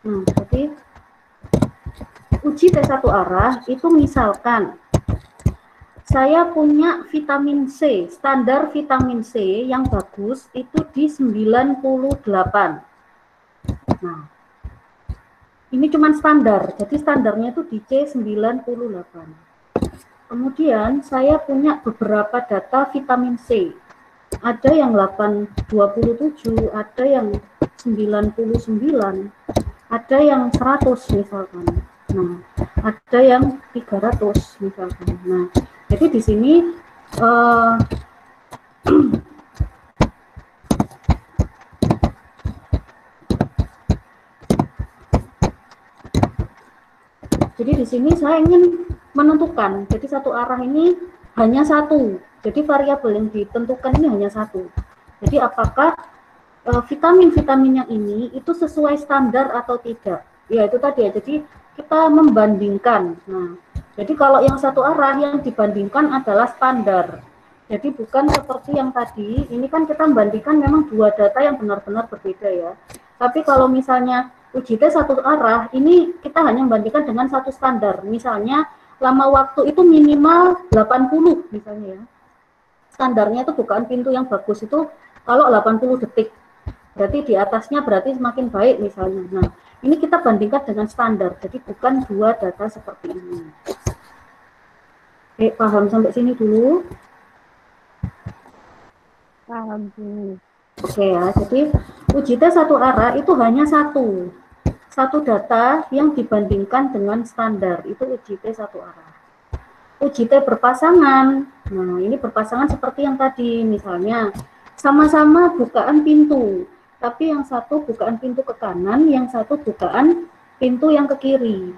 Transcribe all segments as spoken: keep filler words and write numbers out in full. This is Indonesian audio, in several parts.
Nah, jadi uji T satu arah itu misalkan saya punya vitamin C, standar vitamin C yang bagus itu di sembilan puluh delapan. Nah, ini cuma standar, jadi standarnya itu di C sembilan puluh delapan. Kemudian saya punya beberapa data vitamin C. Ada yang delapan dua puluh tujuh, ada yang sembilan puluh sembilan, ada yang seratus misalkan. Nah, ada yang tiga ratus misalkan. Nah, jadi di sini uh, jadi di sini saya ingin menentukan. Jadi satu arah ini hanya satu. Jadi variabel yang ditentukan ini hanya satu. Jadi apakah vitamin-vitamin yang ini itu sesuai standar atau tidak? Ya itu tadi ya. Jadi kita membandingkan. Nah, jadi kalau yang satu arah yang dibandingkan adalah standar. Jadi bukan seperti yang tadi. Ini kan kita membandingkan memang dua data yang benar-benar berbeda ya. Tapi kalau misalnya uji T satu arah, ini kita hanya membandingkan dengan satu standar. Misalnya lama waktu itu minimal delapan puluh misalnya ya. Standarnya itu bukaan pintu yang bagus itu kalau delapan puluh detik. Berarti di atasnya berarti semakin baik misalnya. Nah, ini kita bandingkan dengan standar. Jadi bukan dua data seperti ini. Oke, paham sampai sini dulu? Paham dulu. Oke ya, jadi uji T satu arah itu hanya satu. Satu data yang dibandingkan dengan standar. Itu uji T satu arah. Uji T berpasangan. Nah, ini berpasangan seperti yang tadi. Misalnya, sama-sama bukaan pintu. Tapi yang satu bukaan pintu ke kanan, yang satu bukaan pintu yang ke kiri.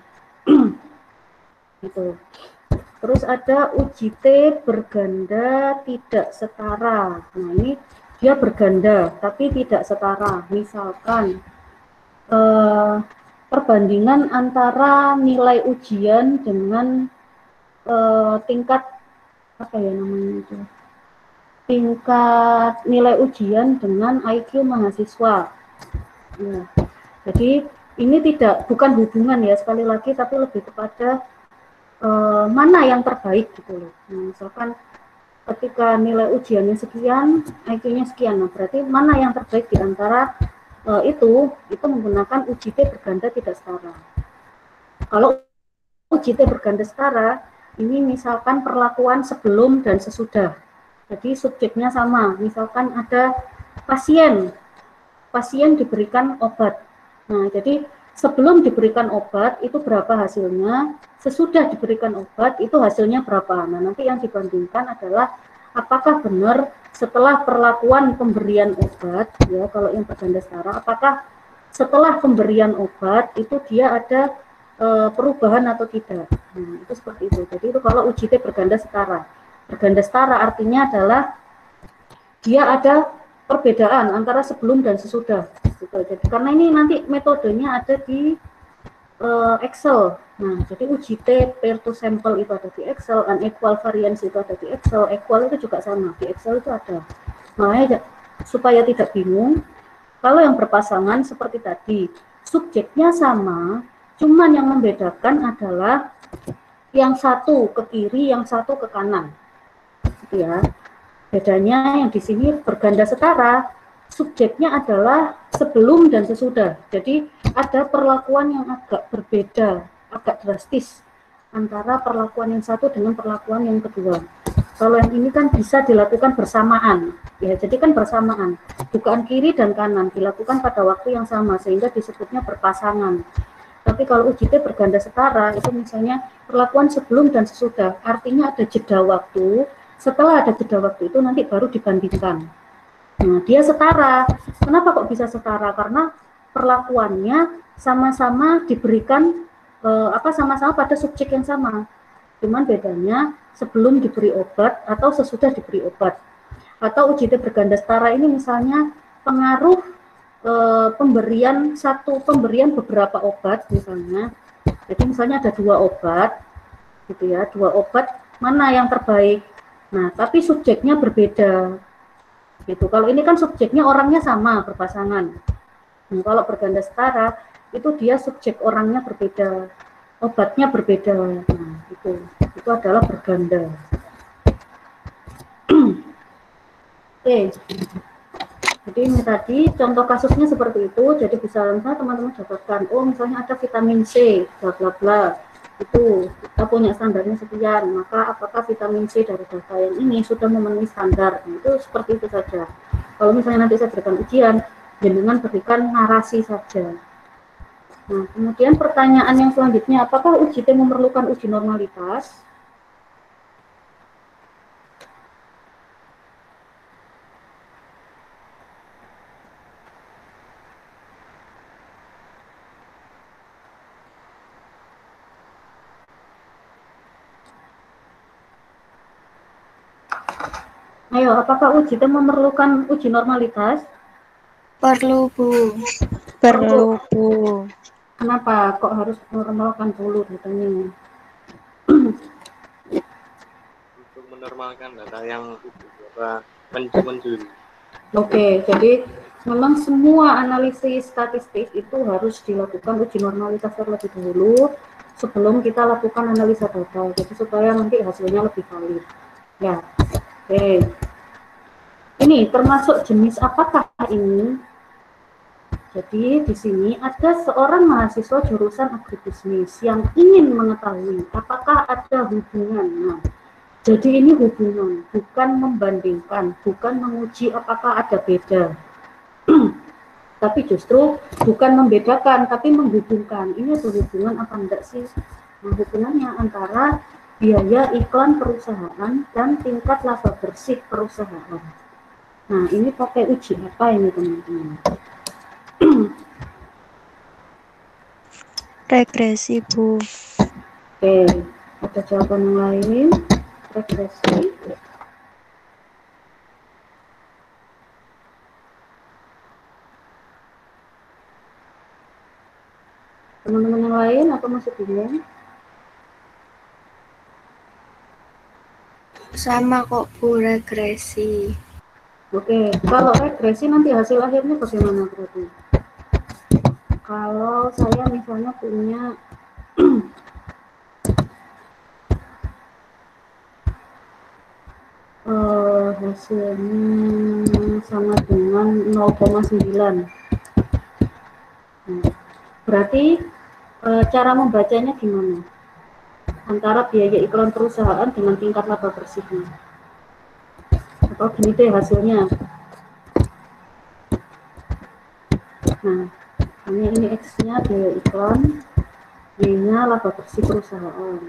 Gitu. Terus ada uji T berganda tidak setara. Nah, ini dia berganda tapi tidak setara. Misalkan eh, perbandingan antara nilai ujian dengan eh, tingkat apa ya namanya itu? tingkat nilai ujian dengan I Q mahasiswa. Ya, jadi ini tidak bukan hubungan ya sekali lagi, tapi lebih kepada uh, mana yang terbaik gitu loh. Nah, misalkan ketika nilai ujiannya sekian, I Q-nya sekian, nah berarti mana yang terbaik di antara uh, itu? Itu menggunakan uji T berganda tidak setara. Kalau uji T berganda setara, ini misalkan perlakuan sebelum dan sesudah. Jadi subjeknya sama, misalkan ada pasien, pasien diberikan obat. Nah, jadi sebelum diberikan obat itu berapa hasilnya, sesudah diberikan obat itu hasilnya berapa. Nah, nanti yang dibandingkan adalah apakah benar setelah perlakuan pemberian obat, ya kalau yang berganda setara, apakah setelah pemberian obat itu dia ada e, perubahan atau tidak. Nah, itu seperti itu. Jadi itu kalau uji T berganda setara. Berganda setara artinya adalah dia ada perbedaan antara sebelum dan sesudah. Gitu. Jadi karena ini nanti metodenya ada di uh, Excel. Nah, jadi uji T pair to sample itu ada di Excel, unequal variance itu ada di Excel, equal itu juga sama di Excel itu ada. Makanya supaya tidak bingung, kalau yang berpasangan seperti tadi, subjeknya sama, cuman yang membedakan adalah yang satu ke kiri, yang satu ke kanan. Ya, bedanya yang di sini berganda setara, subjeknya adalah sebelum dan sesudah. Jadi ada perlakuan yang agak berbeda, agak drastis antara perlakuan yang satu dengan perlakuan yang kedua. Kalau yang ini kan bisa dilakukan bersamaan, ya jadi kan bersamaan, bukaan kiri dan kanan dilakukan pada waktu yang sama sehingga disebutnya berpasangan. Tapi kalau uji T berganda setara itu misalnya perlakuan sebelum dan sesudah, artinya ada jeda waktu. Setelah ada jeda waktu itu nanti baru dibandingkan. Nah, dia setara. Kenapa kok bisa setara? Karena perlakuannya sama-sama diberikan eh, apa sama-sama pada subjek yang sama. Cuman bedanya sebelum diberi obat atau sesudah diberi obat. Atau uji T berganda setara ini misalnya pengaruh eh, pemberian satu pemberian beberapa obat misalnya. Jadi misalnya ada dua obat, gitu ya, dua obat mana yang terbaik? Nah, tapi subjeknya berbeda. Gitu. Kalau ini kan subjeknya orangnya sama, berpasangan. Nah, kalau berganda setara, itu dia subjek orangnya berbeda, obatnya berbeda. Nah, itu itu adalah berganda. Oke. Jadi ini tadi contoh kasusnya seperti itu. Jadi bisa misalnya teman-teman dapatkan, oh misalnya ada vitamin C, bla bla bla. Itu kita punya standarnya sekian, maka apakah vitamin C dari data yang ini sudah memenuhi standar? Nah, itu seperti itu saja. Kalau misalnya nanti saya berikan ujian, dengan berikan narasi saja. Nah, kemudian pertanyaan yang selanjutnya, apakah uji T memerlukan uji normalitas? Ayo, apakah uji T memerlukan uji normalitas? Perlu, Bu. Perlu, Bu. Kenapa kok harus menormalkan dulu datanya? Untuk menormalkan data yang apa mencuri. Oke, jadi memang semua analisis statistik itu harus dilakukan uji normalitas terlebih dahulu sebelum kita lakukan analisa data, jadi supaya nanti hasilnya lebih valid. Ya, oke. Ini termasuk jenis apakah ini? Jadi di sini ada seorang mahasiswa jurusan agribisnis yang ingin mengetahui apakah ada hubungan. Nah, jadi ini hubungan, bukan membandingkan, bukan menguji apakah ada beda. Tapi justru bukan membedakan, tapi menghubungkan. Ini ada hubungan apa enggak sih? Nah, hubungannya antara biaya iklan perusahaan dan tingkat laba bersih perusahaan. Nah, ini pakai uji apa ini teman-teman? Regresi, Bu. Oke, ada jawaban yang lain? Regresi. Teman-teman yang lain apa masih bingung? Sama kok, Bu, regresi. Oke, kalau regresi nanti hasil akhirnya bagaimana berarti? Kalau saya misalnya punya uh, hasilnya sama dengan nol koma sembilan. Nah, berarti uh, cara membacanya gimana? Antara biaya iklan perusahaan dengan tingkat laba bersihnya. Atau gini deh hasilnya. Nah, ini ini X-nya biaya iklan, Y-nya laba bersih perusahaan.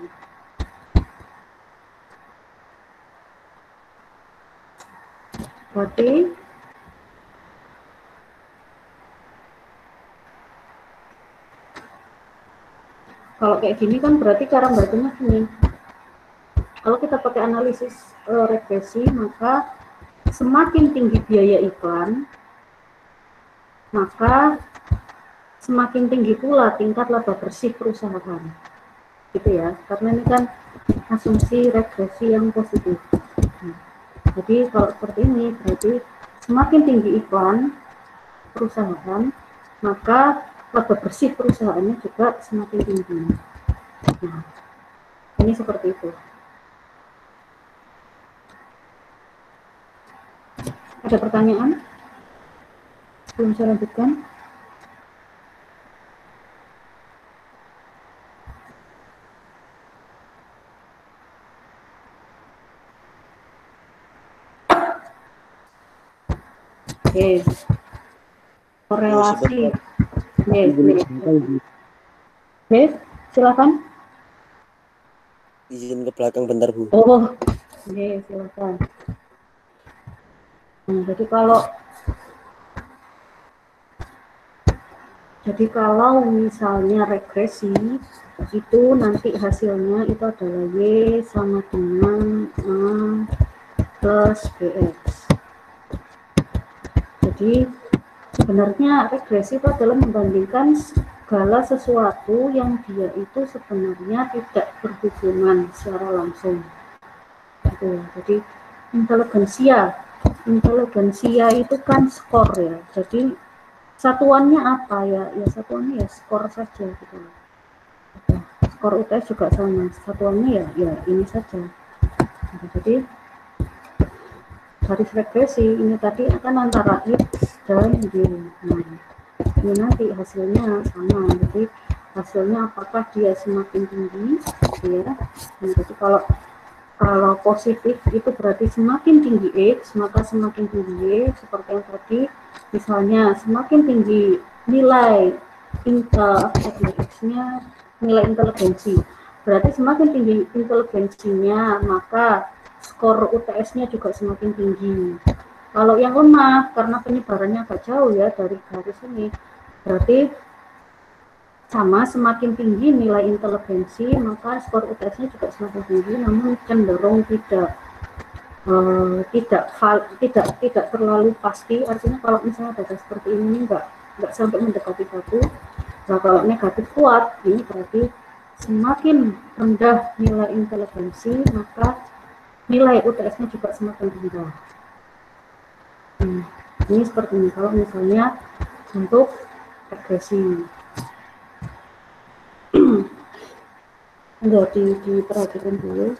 Berarti kalau kayak gini kan berarti cara bacanya gini. Kalau kita pakai analisis uh, regresi, maka semakin tinggi biaya iklan, maka semakin tinggi pula tingkat laba bersih perusahaan. Gitu ya, karena ini kan asumsi regresi yang positif. Nah, jadi kalau seperti ini, berarti semakin tinggi iklan perusahaan, maka laba bersih perusahaannya juga semakin tinggi. Nah, ini seperti itu. Ada pertanyaan? Belum saya lanjutkan? Oke. Korelasi. Yes, yes. Yes, silakan. Izin ke belakang bentar, Bu. Oh, oke, silakan. Nah, jadi kalau jadi kalau misalnya regresi itu nanti hasilnya itu adalah Y sama dengan A plus B X. Jadi sebenarnya regresi itu adalah membandingkan segala sesuatu yang dia itu sebenarnya tidak berhubungan secara langsung. Gitu. Jadi inteligensia, inteligensia itu kan skor ya. Jadi satuannya apa ya? Ya satuannya ya skor saja gitu. Skor U T S juga sama, satuannya ya ya ini saja. Nah, jadi garis regresi ini tadi akan antara X dan Y. Nah, ini nanti hasilnya sama. Jadi hasilnya apakah dia semakin tinggi, ya? Nah, jadi kalau kalau positif itu berarti semakin tinggi X, maka semakin tinggi Y, seperti yang tadi. Misalnya semakin tinggi nilai uh, X-nya, nilai inteligensi. Berarti semakin tinggi inteligensinya, maka skor U T S-nya juga semakin tinggi. Kalau yang lemah, karena penyebarannya agak jauh ya dari garis ini, berarti sama, semakin tinggi nilai inteligensi, maka skor U T S-nya juga semakin tinggi, namun cenderung tidak uh, tidak tidak tidak terlalu pasti. Artinya kalau misalnya data seperti ini enggak enggak sampai mendekati satu. Nah, kalau negatif kuat, ini berarti semakin rendah nilai inteligensi, maka nilai U T S-nya juga semakin rendah. Hmm, ini seperti ini kalau misalnya untuk regresi. Enggak di, diperhatikan dulu.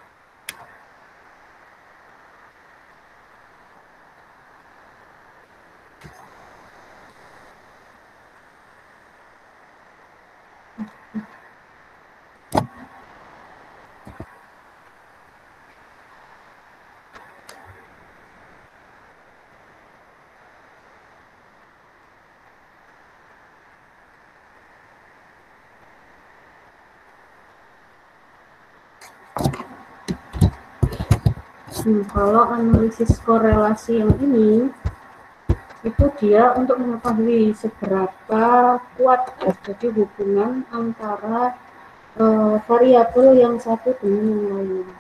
Hmm, kalau analisis korelasi yang ini, itu dia untuk mengetahui seberapa kuat jadi hubungan antara uh, variabel yang satu dengan yang lainnya.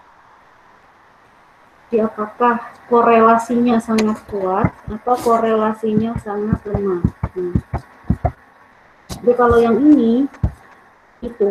Jadi apakah korelasinya sangat kuat atau korelasinya sangat lemah. Nah, jadi kalau yang ini itu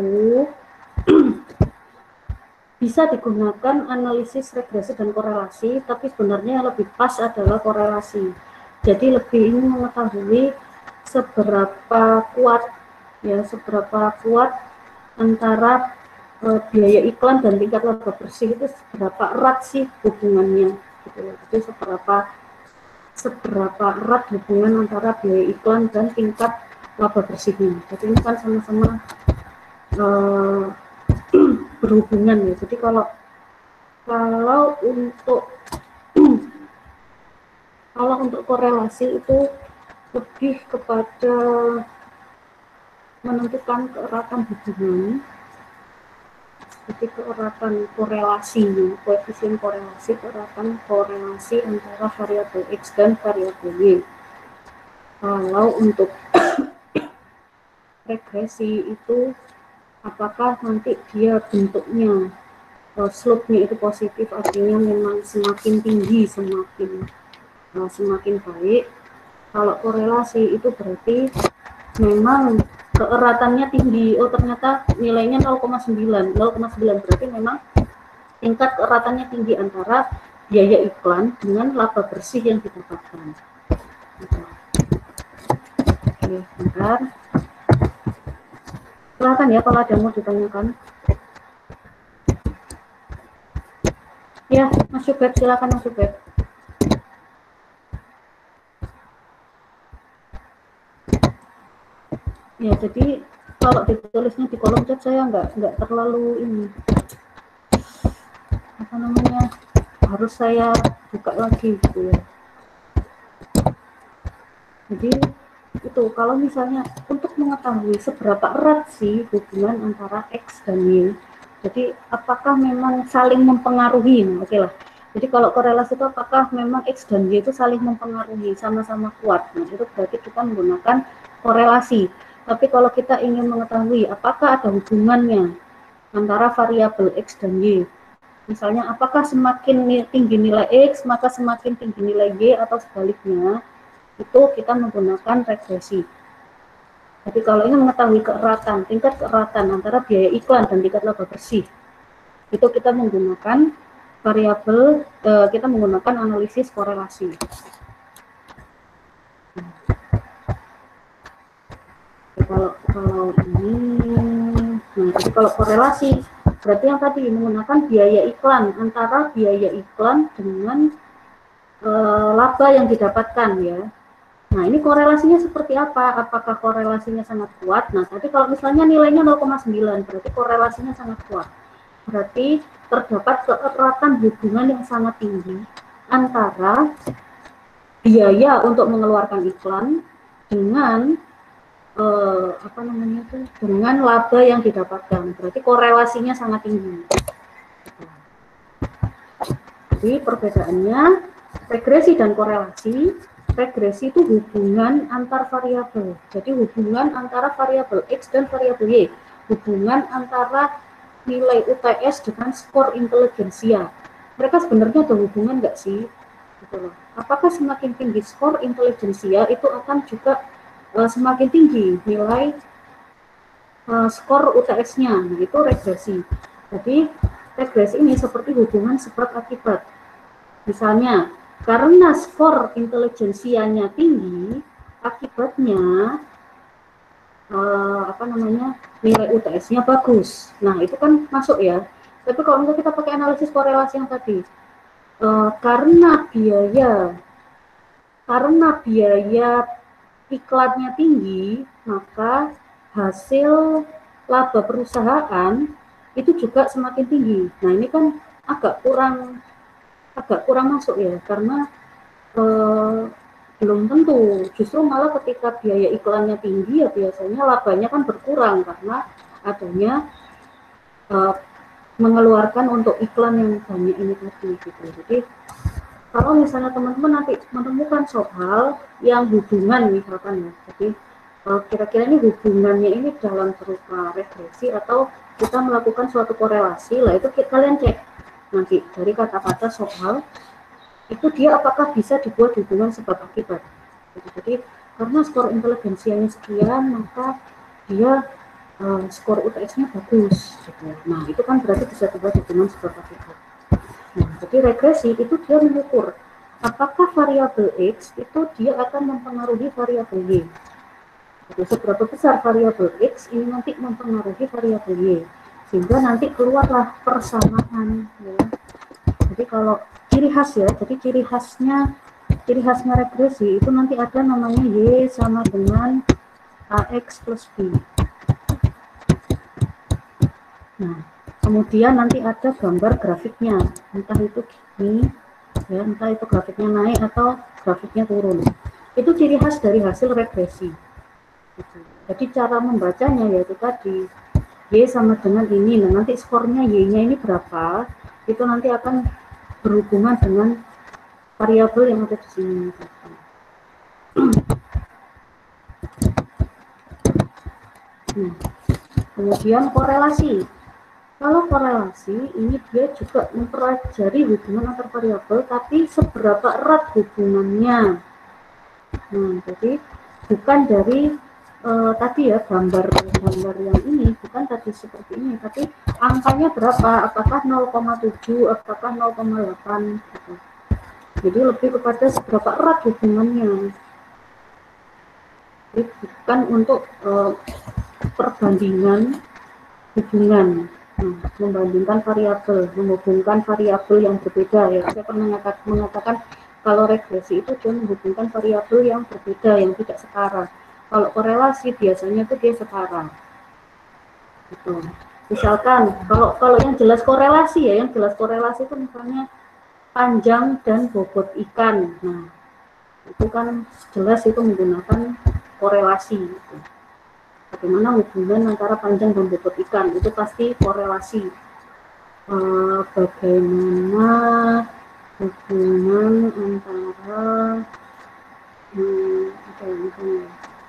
bisa digunakan analisis regresi dan korelasi, tapi sebenarnya yang lebih pas adalah korelasi. Jadi lebih ingin mengetahui seberapa kuat ya seberapa kuat antara e, biaya iklan dan tingkat laba bersih itu seberapa erat sih hubungannya gitu. Jadi seberapa seberapa erat hubungan antara biaya iklan dan tingkat laba bersihnya. Jadi ini kan sama-sama e, berhubungan ya. Jadi kalau kalau untuk kalau untuk korelasi itu lebih kepada menentukan keeratan hubungan, jadi keeratan korelasi, koefisien korelasi, keeratan korelasi antara variabel X dan variabel Y. Kalau untuk regresi itu apakah nanti dia bentuknya uh, slope-nya itu positif, artinya memang semakin tinggi semakin uh, semakin baik. Kalau korelasi itu berarti memang keeratannya tinggi. Oh ternyata nilainya nol koma sembilan. nol koma sembilan berarti memang tingkat keeratannya tinggi antara biaya iklan dengan laba bersih yang didapatkan. Oke, bentar. Silakan ya kalau ada yang mau ditanyakan. Ya, Mas Subeb, silakan Mas Subeb. Ya, jadi kalau ditulisnya di kolom chat saya nggak nggak terlalu ini apa namanya harus saya buka lagi gitu ya. Jadi itu kalau misalnya untuk mengetahui seberapa erat sih hubungan antara X dan Y, jadi apakah memang saling mempengaruhi, nah, oke lah. Jadi kalau korelasi itu apakah memang X dan Y itu saling mempengaruhi, sama-sama kuat, nah itu berarti kita menggunakan korelasi. Tapi kalau kita ingin mengetahui apakah ada hubungannya antara variabel X dan Y, misalnya apakah semakin tinggi nilai X maka semakin tinggi nilai Y atau sebaliknya, itu kita menggunakan regresi. Jadi kalau ingin mengetahui keeratan, tingkat keeratan antara biaya iklan dan tingkat laba bersih, itu kita menggunakan variabel, eh, kita menggunakan analisis korelasi. kalau kalau ini, nah jadi kalau korelasi berarti yang tadi menggunakan biaya iklan, antara biaya iklan dengan e, laba yang didapatkan ya. Nah ini korelasinya seperti apa? Apakah korelasinya sangat kuat? Nah tadi kalau misalnya nilainya nol koma sembilan berarti korelasinya sangat kuat. Berarti terdapat keeratan hubungan yang sangat tinggi antara biaya untuk mengeluarkan iklan dengan eh, apa namanya itu dengan laba yang didapatkan. Berarti korelasinya sangat tinggi. Jadi perbedaannya regresi dan korelasi. Regresi itu hubungan antar variabel. Jadi hubungan antara variabel X dan variabel Y. Hubungan antara nilai U T S dengan skor intelijensia. Mereka sebenarnya ada hubungan nggak sih? Gitu loh. Apakah semakin tinggi skor intelijensia itu akan juga uh, semakin tinggi nilai uh, skor U T S-nya? Nah, itu regresi. Jadi regresi ini seperti hubungan sebab akibat. Misalnya, karena skor intelijensianya tinggi, akibatnya Uh, apa namanya nilai U T S-nya bagus. Nah itu kan masuk ya. Tapi kalau misalnya kita pakai analisis korelasi yang tadi, uh, karena biaya karena biaya iklannya tinggi, maka hasil laba perusahaan itu juga semakin tinggi. Nah ini kan agak kurang agak kurang masuk ya, karena uh, belum tentu, justru malah ketika biaya iklannya tinggi ya biasanya labanya kan berkurang karena adanya uh, mengeluarkan untuk iklan yang banyak ini tadi gitu. Jadi kalau misalnya teman-teman nanti menemukan soal yang hubungan misalkan ya, jadi uh, kira-kira ini hubungannya ini dalam berupa regresi atau kita melakukan suatu korelasi, lah itu kalian cek nanti dari kata-kata soal itu dia apakah bisa dibuat hubungan sebab akibat. Jadi karena skor intelijensianya sekian, maka dia uh, skor U T S-nya bagus. Gitu. Nah itu kan berarti bisa dibuat hubungan sebab akibat. Nah jadi regresi itu dia mengukur apakah variabel X itu dia akan mempengaruhi variabel Y. Jadi seberapa besar variabel X ini nanti mempengaruhi variabel Y, sehingga nanti keluarlah persamaan. Ya. Jadi kalau ciri khas ya, jadi ciri khasnya ciri khasnya regresi itu nanti ada namanya Y sama dengan A X plus B. Nah, kemudian nanti ada gambar grafiknya, entah itu gini, ya, entah itu grafiknya naik atau grafiknya turun. Itu ciri khas dari hasil regresi. Gitu. Jadi cara membacanya yaitu tadi Y sama dengan ini, nah nanti skornya Y-nya ini berapa, itu nanti akan berhubungan dengan variabel yang ada di sini. Nah, kemudian korelasi. Kalau korelasi ini dia juga mempelajari hubungan antar variabel, tapi seberapa erat hubungannya. Nah, jadi bukan dari uh, tadi ya gambar-gambar yang ini, bukan tadi seperti ini, tapi angkanya berapa, apakah nol koma tujuh, apakah nol koma delapan gitu. Jadi lebih kepada seberapa erat hubungannya. Jadi bukan untuk uh, perbandingan hubungan. Nah, membandingkan variabel, menghubungkan variabel yang berbeda ya. Saya pernah mengatakan kalau regresi itu dia menghubungkan variabel yang berbeda, yang tidak setara. Kalau korelasi biasanya itu dia setara. Gitu. Misalkan kalau kalau yang jelas korelasi ya, yang jelas korelasi itu misalnya panjang dan bobot ikan. Nah, itu kan jelas itu menggunakan korelasi. Gitu. Bagaimana hubungan antara panjang dan bobot ikan, itu pasti korelasi. Uh, bagaimana hubungan antara hmm, apa ya, misalnya,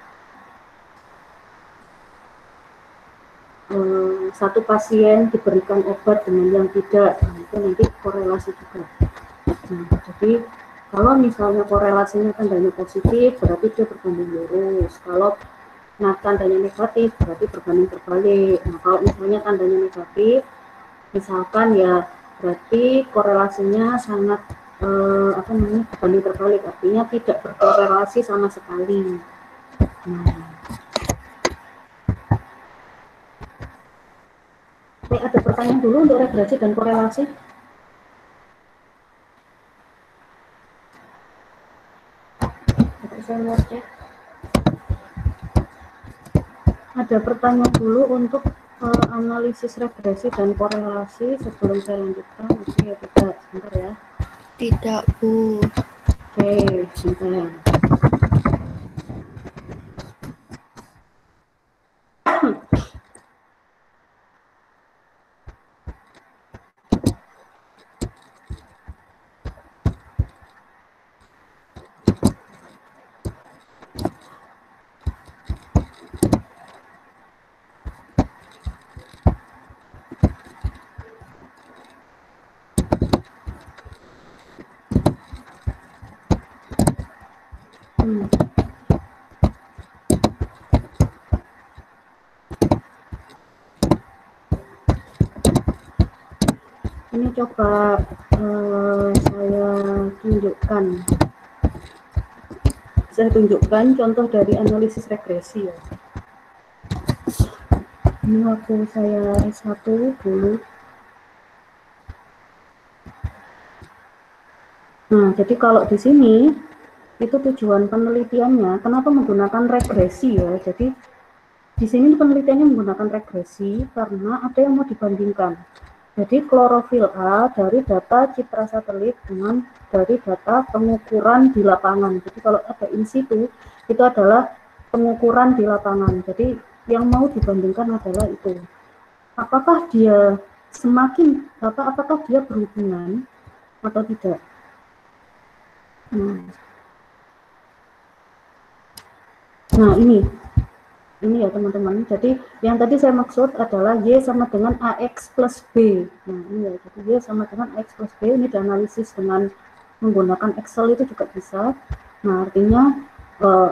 uh, satu pasien diberikan obat dengan yang tidak, nah, itu nanti korelasi juga. Nah, jadi kalau misalnya korelasinya tandanya positif, berarti dia berbanding lurus. Kalau nah tandanya negatif berarti berbanding terbalik. Nah kalau misalnya tandanya negatif, misalkan ya berarti korelasinya sangat eh, apa namanya berbanding terbalik, artinya tidak berkorelasi sama sekali. Nah, Oke, ada pertanyaan dulu untuk regresi dan korelasi? Oke, saya lihat cek. Ada pertanyaan dulu untuk uh, analisis regresi dan korelasi sebelum saya lanjutkan. Oke, ya tidak, sebentar ya. Tidak, Bu. Oke, sebentar. Hmm. Ini coba uh, saya tunjukkan. Saya tunjukkan contoh dari analisis regresi ya. Ini waktu saya S satu dulu. Nah, jadi kalau di sini itu tujuan penelitiannya, kenapa menggunakan regresi ya? Jadi di sini penelitiannya menggunakan regresi karena ada yang mau dibandingkan. Jadi klorofil A dari data citra satelit dengan dari data pengukuran di lapangan. Jadi kalau ada in situ itu adalah pengukuran di lapangan. Jadi yang mau dibandingkan adalah itu. Apakah dia semakin apa? Apakah dia berhubungan atau tidak? Hmm. Nah ini. Ini ya teman-teman, jadi yang tadi saya maksud adalah Y sama dengan A X plus B. Nah ini ya, jadi Y sama dengan A X plus B, ini dianalisis dengan menggunakan Excel itu juga bisa. Nah artinya uh,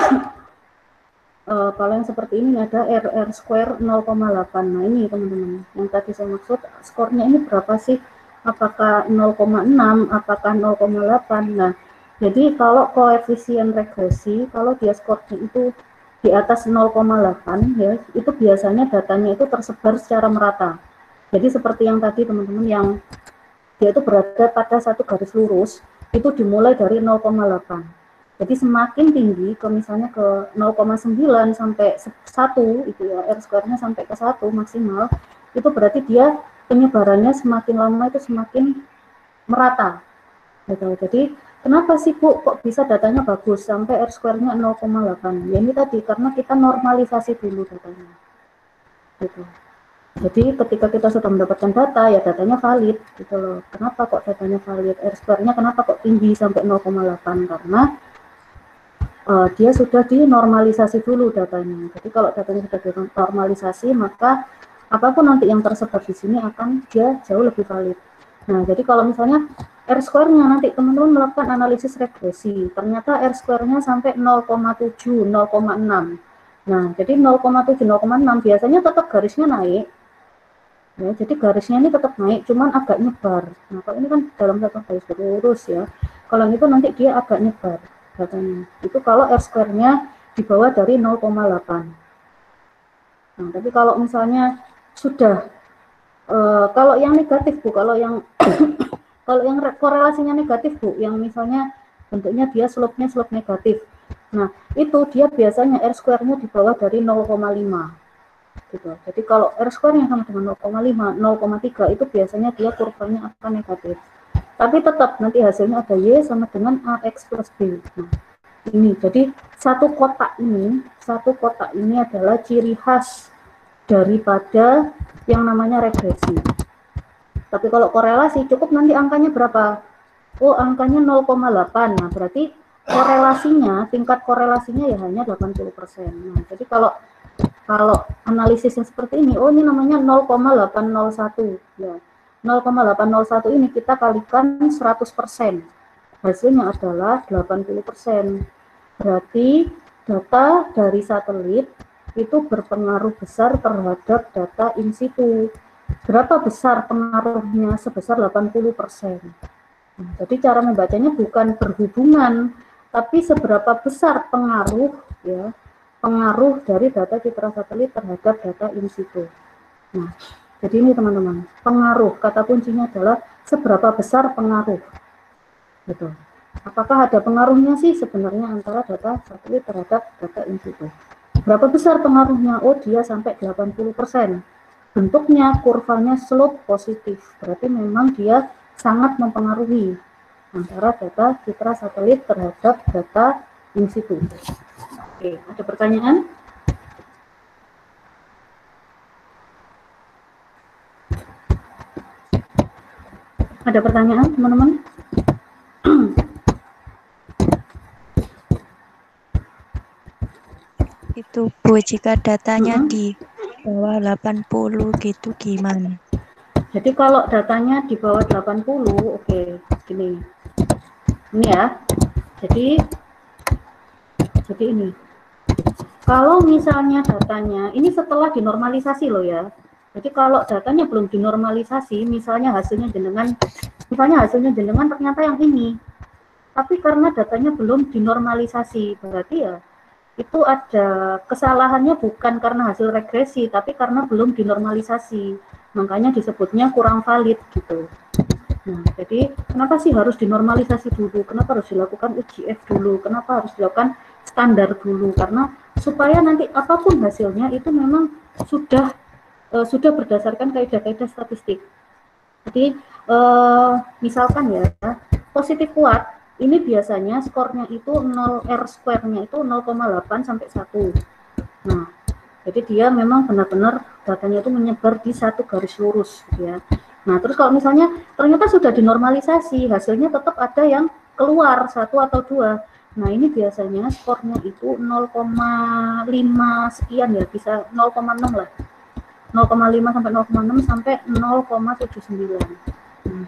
uh, kalau yang seperti ini ada R R square nol koma delapan. Nah ini teman-teman, yang tadi saya maksud skornya ini berapa sih? Apakah nol koma enam, apakah nol koma delapan? Nah jadi kalau koefisien regresi, kalau dia skornya itu di atas nol koma delapan ya, itu biasanya datanya itu tersebar secara merata. Jadi seperti yang tadi teman-teman yang dia itu berada pada satu garis lurus, itu dimulai dari nol koma delapan. Jadi semakin tinggi ke misalnya ke nol koma sembilan sampai satu itu ya, R square-nya sampai ke satu maksimal, itu berarti dia penyebarannya semakin lama itu semakin merata. Gitu. Jadi kenapa sih Bu kok bisa datanya bagus sampai R square-nya nol koma delapan? Ya ini tadi karena kita normalisasi dulu datanya. Gitu. Jadi ketika kita sudah mendapatkan data ya datanya valid gitu loh. Kenapa kok datanya valid? R square-nya kenapa kok tinggi sampai nol koma delapan? Karena uh, dia sudah dinormalisasi dulu datanya. Jadi kalau datanya sudah dinormalisasi maka apapun nanti yang tersebar di sini akan dia jauh lebih valid. Nah, jadi kalau misalnya R square-nya nanti teman-teman melakukan analisis regresi, ternyata R square-nya sampai nol koma tujuh, nol koma enam. Nah, jadi nol koma tujuh, nol koma enam biasanya tetap garisnya naik. Ya, jadi garisnya ini tetap naik, cuman agak nyebar. Nah, kalau ini kan dalam satu garis lurus ya. Kalau itu nanti dia agak nyebar datanya. Itu kalau R square-nya di bawah dari nol koma delapan. Nah, tapi kalau misalnya sudah Uh, kalau yang negatif Bu, kalau yang kalau yang korelasinya negatif Bu, yang misalnya bentuknya dia slope-nya slope negatif. Nah, itu dia biasanya R square-nya di bawah dari nol koma lima. Gitu. Jadi kalau R square-nya sama dengan nol koma lima, nol koma tiga itu biasanya dia kurvanya akan negatif. Tapi tetap nanti hasilnya ada Y sama dengan A X plus B. Nah, ini jadi satu kotak ini, satu kotak ini adalah ciri khas daripada yang namanya regresi. Tapi kalau korelasi cukup nanti angkanya berapa? Oh, angkanya nol koma delapan. Nah, berarti korelasinya, tingkat korelasinya ya hanya delapan puluh persen. Nah, jadi kalau kalau analisisnya seperti ini, oh ini namanya nol koma delapan nol satu ya. nol koma delapan nol satu ini kita kalikan seratus persen. Hasilnya adalah delapan puluh persen. Berarti data dari satelit itu berpengaruh besar terhadap data in situ. Berapa besar pengaruhnya? Sebesar delapan puluh persen. Nah, jadi cara membacanya bukan berhubungan, tapi seberapa besar pengaruh ya, pengaruh dari data citra satelit terhadap data in situ. Nah, Jadi ini teman-teman, pengaruh, kata kuncinya adalah seberapa besar pengaruh. Gitu. Apakah ada pengaruhnya sih sebenarnya antara data satelit terhadap data in situ? Berapa besar pengaruhnya? Oh, dia sampai delapan puluh persen. Bentuknya, kurvanya slope positif. Berarti memang dia sangat mempengaruhi antara data citra satelit terhadap data in situ. Oke, ada pertanyaan? Ada pertanyaan, teman-teman? Itu Bu, jika datanya Hmm. di bawah delapan puluh gitu gimana? Jadi kalau datanya di bawah delapan puluh, oke, okay, gini. Ini ya. Jadi jadi ini. Kalau misalnya datanya, ini setelah dinormalisasi loh ya. Jadi kalau datanya belum dinormalisasi, misalnya hasilnya jenengan, misalnya hasilnya jenengan ternyata yang ini. Tapi karena datanya belum dinormalisasi, berarti ya itu ada kesalahannya bukan karena hasil regresi, tapi karena belum dinormalisasi. Makanya disebutnya kurang valid gitu. Nah, jadi kenapa sih harus dinormalisasi dulu? Kenapa harus dilakukan U G F dulu? Kenapa harus dilakukan standar dulu? Karena supaya nanti apapun hasilnya itu memang sudah uh, sudah berdasarkan kaidah-kaidah statistik. Jadi uh, misalkan ya, positif kuat ini biasanya skornya itu nol R square-nya itu nol koma delapan sampai satu. Nah, jadi dia memang benar-benar datanya itu menyebar di satu garis lurus gitu ya. Nah, terus kalau misalnya ternyata sudah dinormalisasi, hasilnya tetap ada yang keluar satu atau dua. Nah, ini biasanya skornya itu nol koma lima sekian ya, bisa nol koma enam lah. nol koma lima sampai nol koma enam sampai nol koma tujuh sembilan. Nah,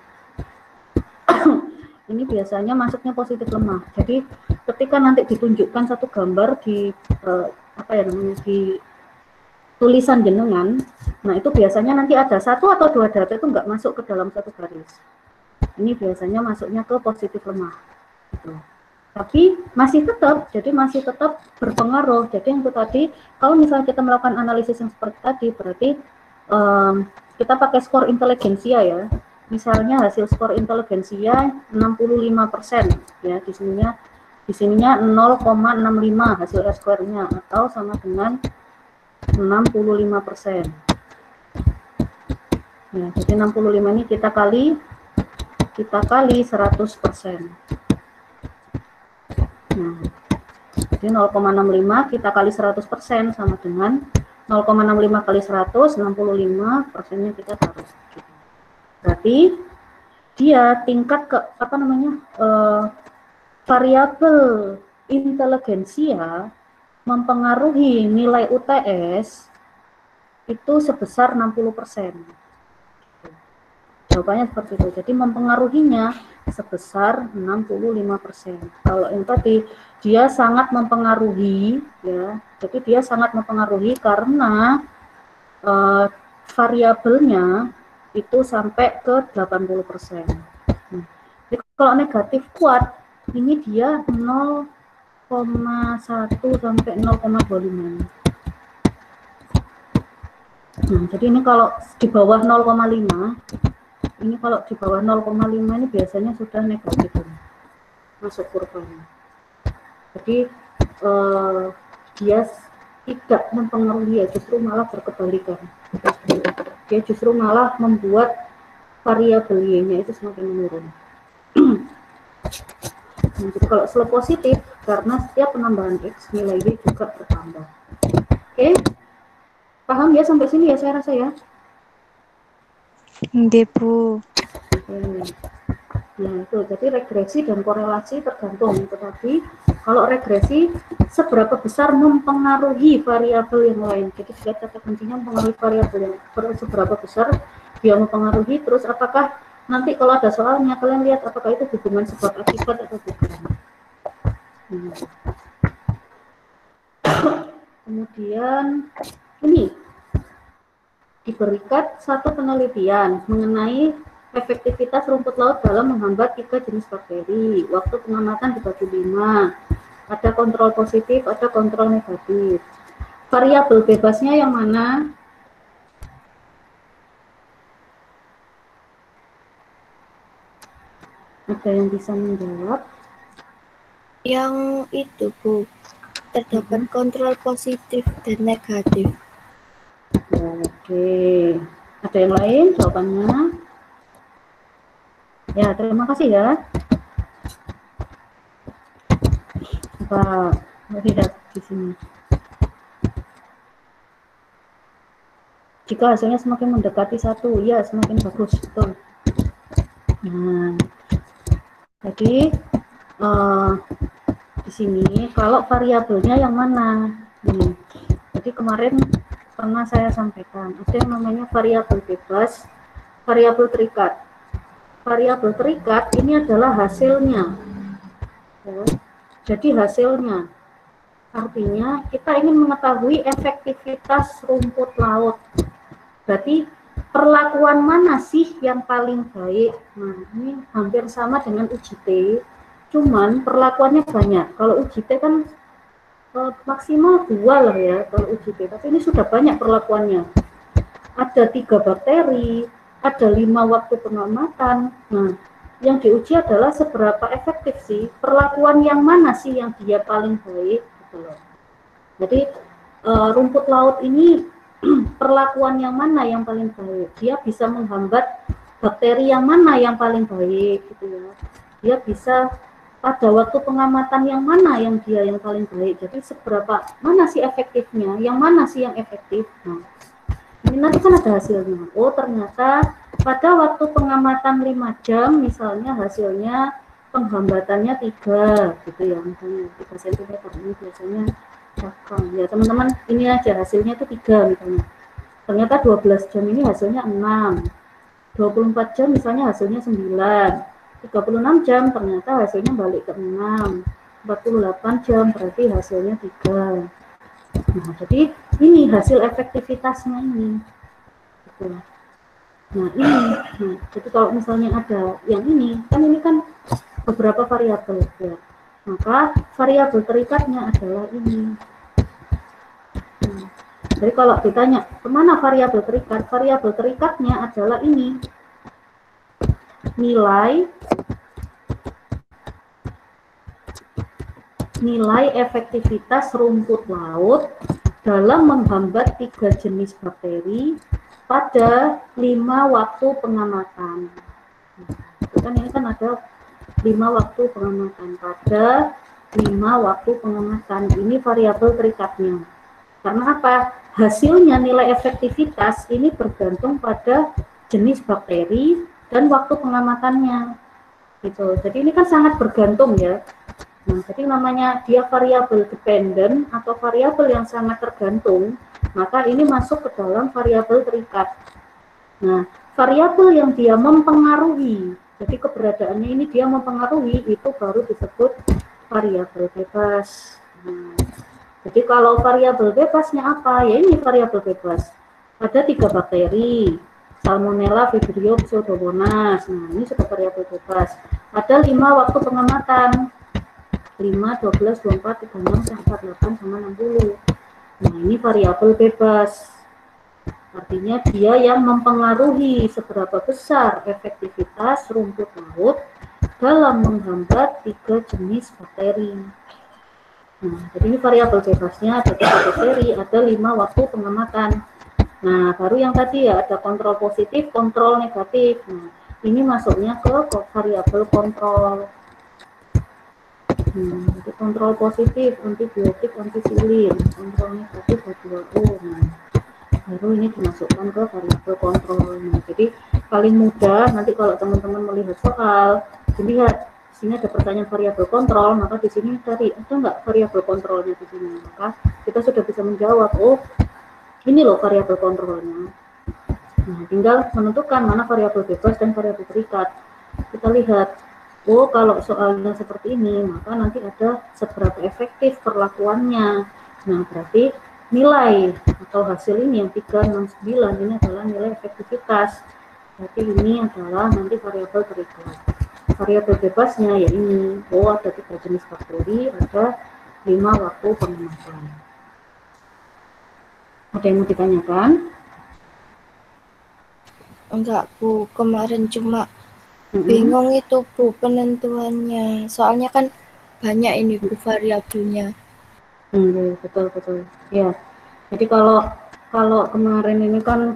ini biasanya masuknya positif lemah. Jadi ketika nanti ditunjukkan satu gambar di eh, apa ya namanya di tulisan jenengan, nah itu biasanya nanti ada satu atau dua data itu nggak masuk ke dalam satu garis. Ini biasanya masuknya ke positif lemah. Gitu. Tapi masih tetap, jadi masih tetap berpengaruh. Jadi yang itu tadi, kalau misalnya kita melakukan analisis yang seperti tadi, berarti um, kita pakai skor inteligensia ya. Misalnya hasil skor inteligensia enam puluh lima persen ya, di sininya di sininya nol koma enam lima hasil R square-nya atau sama dengan enam puluh lima persen. Ya, jadi enam puluh lima ini kita kali kita kali seratus persen. Nah, jadi nol koma enam lima kita kali seratus persen sama dengan nol koma enam lima kali seratus, enam puluh lima persennya kita taruh. Berarti dia tingkat ke apa namanya eh, variabel inteligensia mempengaruhi nilai U T S itu sebesar enam puluh persen. Jawabannya seperti itu. Jadi mempengaruhinya sebesar enam puluh lima persen. Kalau yang tadi dia sangat mempengaruhi ya. Jadi dia sangat mempengaruhi karena uh, variabelnya itu sampai ke delapan puluh persen. Nah, jadi kalau negatif kuat ini dia nol koma satu sampai nol koma dua lima. Nah, jadi ini kalau di bawah nol koma lima, ini kalau di bawah nol koma lima ini biasanya sudah negatif masuk kurvanya. Jadi eh, dia tidak mempengaruhi, ya, justru malah berkebalikan. Dia justru malah membuat variabel Y-nya itu semakin menurun. Nah, jadi kalau slope positif, karena setiap penambahan X, nilai Y juga bertambah. Oke, paham ya sampai sini ya saya rasa ya? Nggih, Bu. Oke. Nah, itu jadi regresi dan korelasi tergantung itu tadi. Kalau regresi, seberapa besar mempengaruhi variabel yang lain. Jadi kata kuncinya mempengaruhi variabel yang seberapa besar dia mempengaruhi. Terus apakah nanti kalau ada soalnya kalian lihat apakah itu hubungan sebab akibat atau bukan. Hmm. Kemudian ini diberikan satu penelitian mengenai efektivitas rumput laut dalam menghambat tiga jenis bakteri. Waktu pengamatan dibagi lima. Ada kontrol positif, ada kontrol negatif. Variabel bebasnya yang mana? Ada yang bisa menjawab? Yang itu, Bu, terdapat kontrol positif dan negatif. Oke. Ada yang lain jawabannya? Ya, terima kasih ya. Coba lihat di sini. Jika hasilnya semakin mendekati satu, ya semakin bagus, betul. Nah, jadi uh, di sini kalau variabelnya yang mana? Nih, jadi kemarin pernah saya sampaikan ada yang namanya variabel bebas, variabel terikat. Variabel terikat ini adalah hasilnya. Ya, jadi hasilnya, artinya kita ingin mengetahui efektivitas rumput laut. Berarti perlakuan mana sih yang paling baik? Nah, ini hampir sama dengan U J T, cuman perlakuannya banyak. Kalau U J T kan eh, maksimal dua lah ya kalau U J T, tapi ini sudah banyak perlakuannya. Ada tiga bakteri, ada lima waktu pengamatan. Nah, yang diuji adalah seberapa efektif sih, perlakuan yang mana sih yang dia paling baik, gitu loh. Jadi eh, rumput laut ini perlakuan yang mana yang paling baik? Dia bisa menghambat bakteri yang mana yang paling baik, gitu ya. Dia bisa pada waktu pengamatan yang mana yang dia yang paling baik. Jadi seberapa mana sih efektifnya? Yang mana sih yang efektif? Nah, ini nanti kan ada hasilnya. Oh, ternyata pada waktu pengamatan lima jam misalnya hasilnya penghambatannya tiga, gitu ya. Misalnya tiga sentimeter ini biasanya ya teman-teman, ini aja hasilnya itu tiga misalnya. Ternyata dua belas jam ini hasilnya enam, dua puluh empat jam misalnya hasilnya sembilan, tiga puluh enam jam ternyata hasilnya balik ke enam, empat puluh delapan jam berarti hasilnya tiga. Nah, jadi ini hasil efektivitasnya ini. Gitu. Nah, ini. Nah, jadi kalau misalnya ada yang ini, kan ini kan beberapa variabel ya. Maka variabel terikatnya adalah ini. Nah, jadi kalau ditanya kemana variabel terikat, variabel terikatnya adalah ini, nilai nilai efektivitas rumput laut dalam menghambat tiga jenis bakteri pada lima waktu pengamatan. Nah, kan ini kan ada lima waktu pengamatan pada lima waktu pengamatan. Ini variabel terikatnya. Karena apa? Hasilnya nilai efektivitas ini bergantung pada jenis bakteri dan waktu pengamatannya. Gitu. Jadi ini kan sangat bergantung ya. Nah, jadi namanya dia variabel dependent atau variabel yang sangat tergantung, maka ini masuk ke dalam variabel terikat. Nah, variabel yang dia mempengaruhi, jadi keberadaannya ini dia mempengaruhi, itu baru disebut variabel bebas. Nah, jadi kalau variabel bebasnya apa? Ya ini variabel bebas. Ada tiga bakteri, Salmonella, Vibrio, Pseudomonas. Nah, ini sudah variabel bebas. Ada lima waktu pengamatan, lima, dua belas, dua puluh empat, tiga puluh enam, empat puluh delapan, sama enam puluh. Nah, ini variabel bebas. Artinya dia yang mempengaruhi seberapa besar efektivitas rumput laut dalam menghambat tiga jenis bakteri. Nah, jadi ini variabel bebasnya ada tiga bakteri, ada lima waktu pengamatan. Nah, baru yang tadi ya ada kontrol positif, kontrol negatif. Nah, ini masuknya ke variabel kontrol. Nah, jadi kontrol positif, antibiotik, antisilin, kontrol negatif H dua O. Nah, baru ini dimasukkan ke variabel kontrol. Nah, jadi paling mudah nanti kalau teman-teman melihat soal, dilihat sini ada pertanyaan variabel kontrol, maka di sini cari ada nggak variabel kontrolnya di sini, maka kita sudah bisa menjawab, oh ini loh variabel kontrolnya. Nah, tinggal menentukan mana variabel bebas dan variabel terikat. Kita lihat, oh kalau soalnya seperti ini, maka nanti ada seberapa efektif perlakuannya. Nah, berarti nilai atau hasil ini yang tiga enam sembilan ini adalah nilai efektivitas. Berarti ini adalah nanti variabel terikat. Variabel bebasnya ya ini, oh ada tiga jenis bakteri, ada lima waktu pengamatan. Ada yang mau ditanyakan? Enggak, Bu, kemarin cuma Mm-mm. Bingung itu Bu penentuannya. Soalnya kan banyak ini Bu variabelnya. Hmm, betul betul. Ya. Jadi kalau kalau kemarin ini kan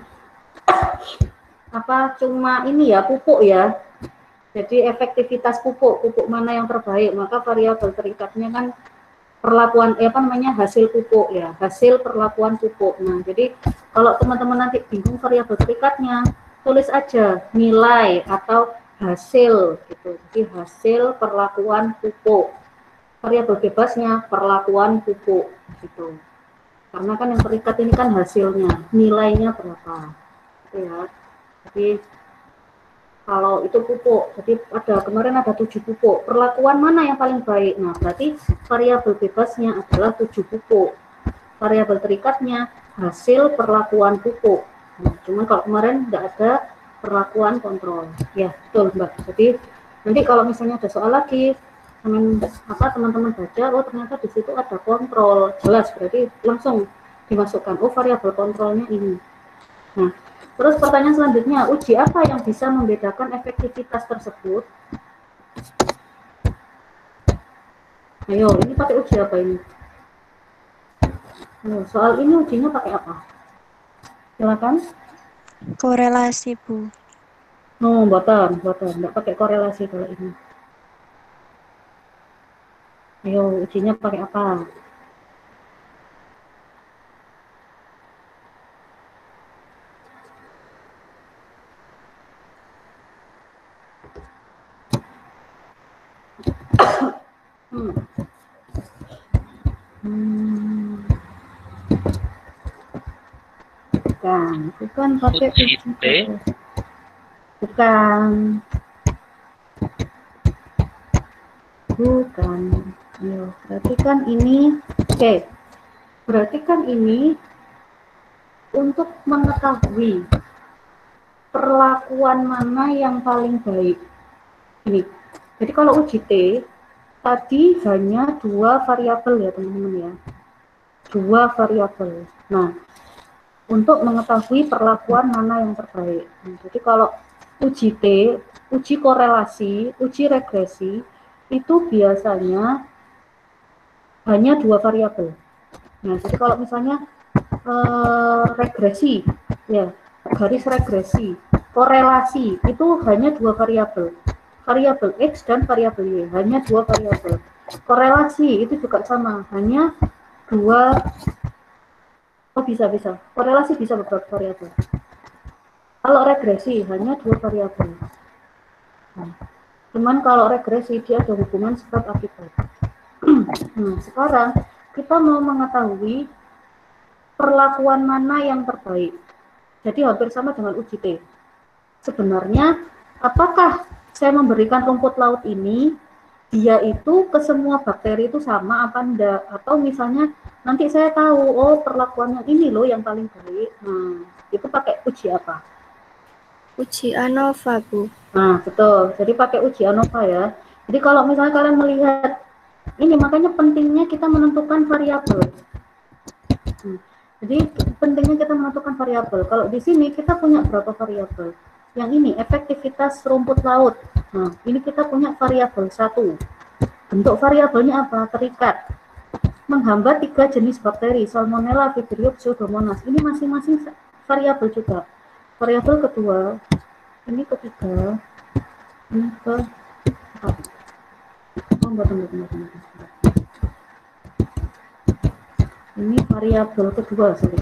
apa cuma ini ya pupuk ya. Jadi efektivitas pupuk, pupuk mana yang terbaik, maka variabel terikatnya kan perlakuan eh, apa namanya hasil pupuk ya, hasil perlakuan pupuk. Nah, jadi kalau teman-teman nanti bingung variabel terikatnya, tulis aja nilai atau hasil gitu. Jadi hasil perlakuan pupuk. Variabel bebasnya perlakuan pupuk gitu. Karena kan yang terikat ini kan hasilnya, nilainya berapa. Gitu ya. Jadi kalau itu pupuk, jadi ada kemarin ada tujuh pupuk. Perlakuan mana yang paling baik? Nah, berarti variabel bebasnya adalah tujuh pupuk. Variabel terikatnya hasil perlakuan pupuk. Nah, cuma kalau kemarin tidak ada perlakuan kontrol. Ya, betul Mbak. Jadi nanti kalau misalnya ada soal lagi, teman apa teman-teman baca, oh ternyata di situ ada kontrol, jelas berarti langsung dimasukkan. Oh variabel kontrolnya ini. Nah, terus pertanyaan selanjutnya, uji apa yang bisa membedakan efektivitas tersebut? Ayo, ini pakai uji apa ini? Ayo, soal ini ujinya pakai apa? Silakan. Korelasi, Bu. Oh, buatan, buatan, nggak pakai korelasi kalau ini. Ayo, ujinya pakai apa? Hmm. Hmm. Bukan, bukan pakai uji. Bukan. Bukan. Ayo, berarti kan ini, oke. Okay. Berarti kan ini untuk mengetahui perlakuan mana yang paling baik. Ini. Jadi kalau uji T tadi hanya dua variabel ya teman-teman ya. Dua variabel. Nah, untuk mengetahui perlakuan mana yang terbaik. Nah, jadi kalau uji T, uji korelasi, uji regresi itu biasanya hanya dua variabel. Nah, jadi kalau misalnya eh, regresi, ya garis regresi, korelasi itu hanya dua variabel, variabel X dan variabel Y, hanya dua variabel. Korelasi itu juga sama, hanya dua. Oh bisa bisa, korelasi bisa beberapa variabel. Kalau regresi hanya dua variabel. Nah, cuman kalau regresi dia ada hubungan sebab akibat. Nah, sekarang kita mau mengetahui perlakuan mana yang terbaik. Jadi hampir sama dengan uji T. Sebenarnya, apakah saya memberikan rumput laut ini, dia itu ke semua bakteri itu sama apa enggak? Atau misalnya nanti saya tahu, oh perlakuannya ini loh yang paling baik. Nah, itu pakai uji apa? Uji ANOVA, Bu. Nah, betul. Jadi pakai uji ANOVA ya. Jadi kalau misalnya kalian melihat, ini makanya pentingnya kita menentukan variabel. Hmm. Jadi pentingnya kita menentukan variabel. Kalau di sini kita punya berapa variabel? Yang ini efektivitas rumput laut. Nah, ini kita punya variabel satu. Bentuk variabelnya apa? Terikat. Menghambat tiga jenis bakteri, Salmonella, Vibrio, Pseudomonas. Ini masing-masing variabel juga. Variabel kedua, ini ketiga, ini ke empat. Oh, enggak, enggak, enggak, enggak. Ini variabel kedua, sorry.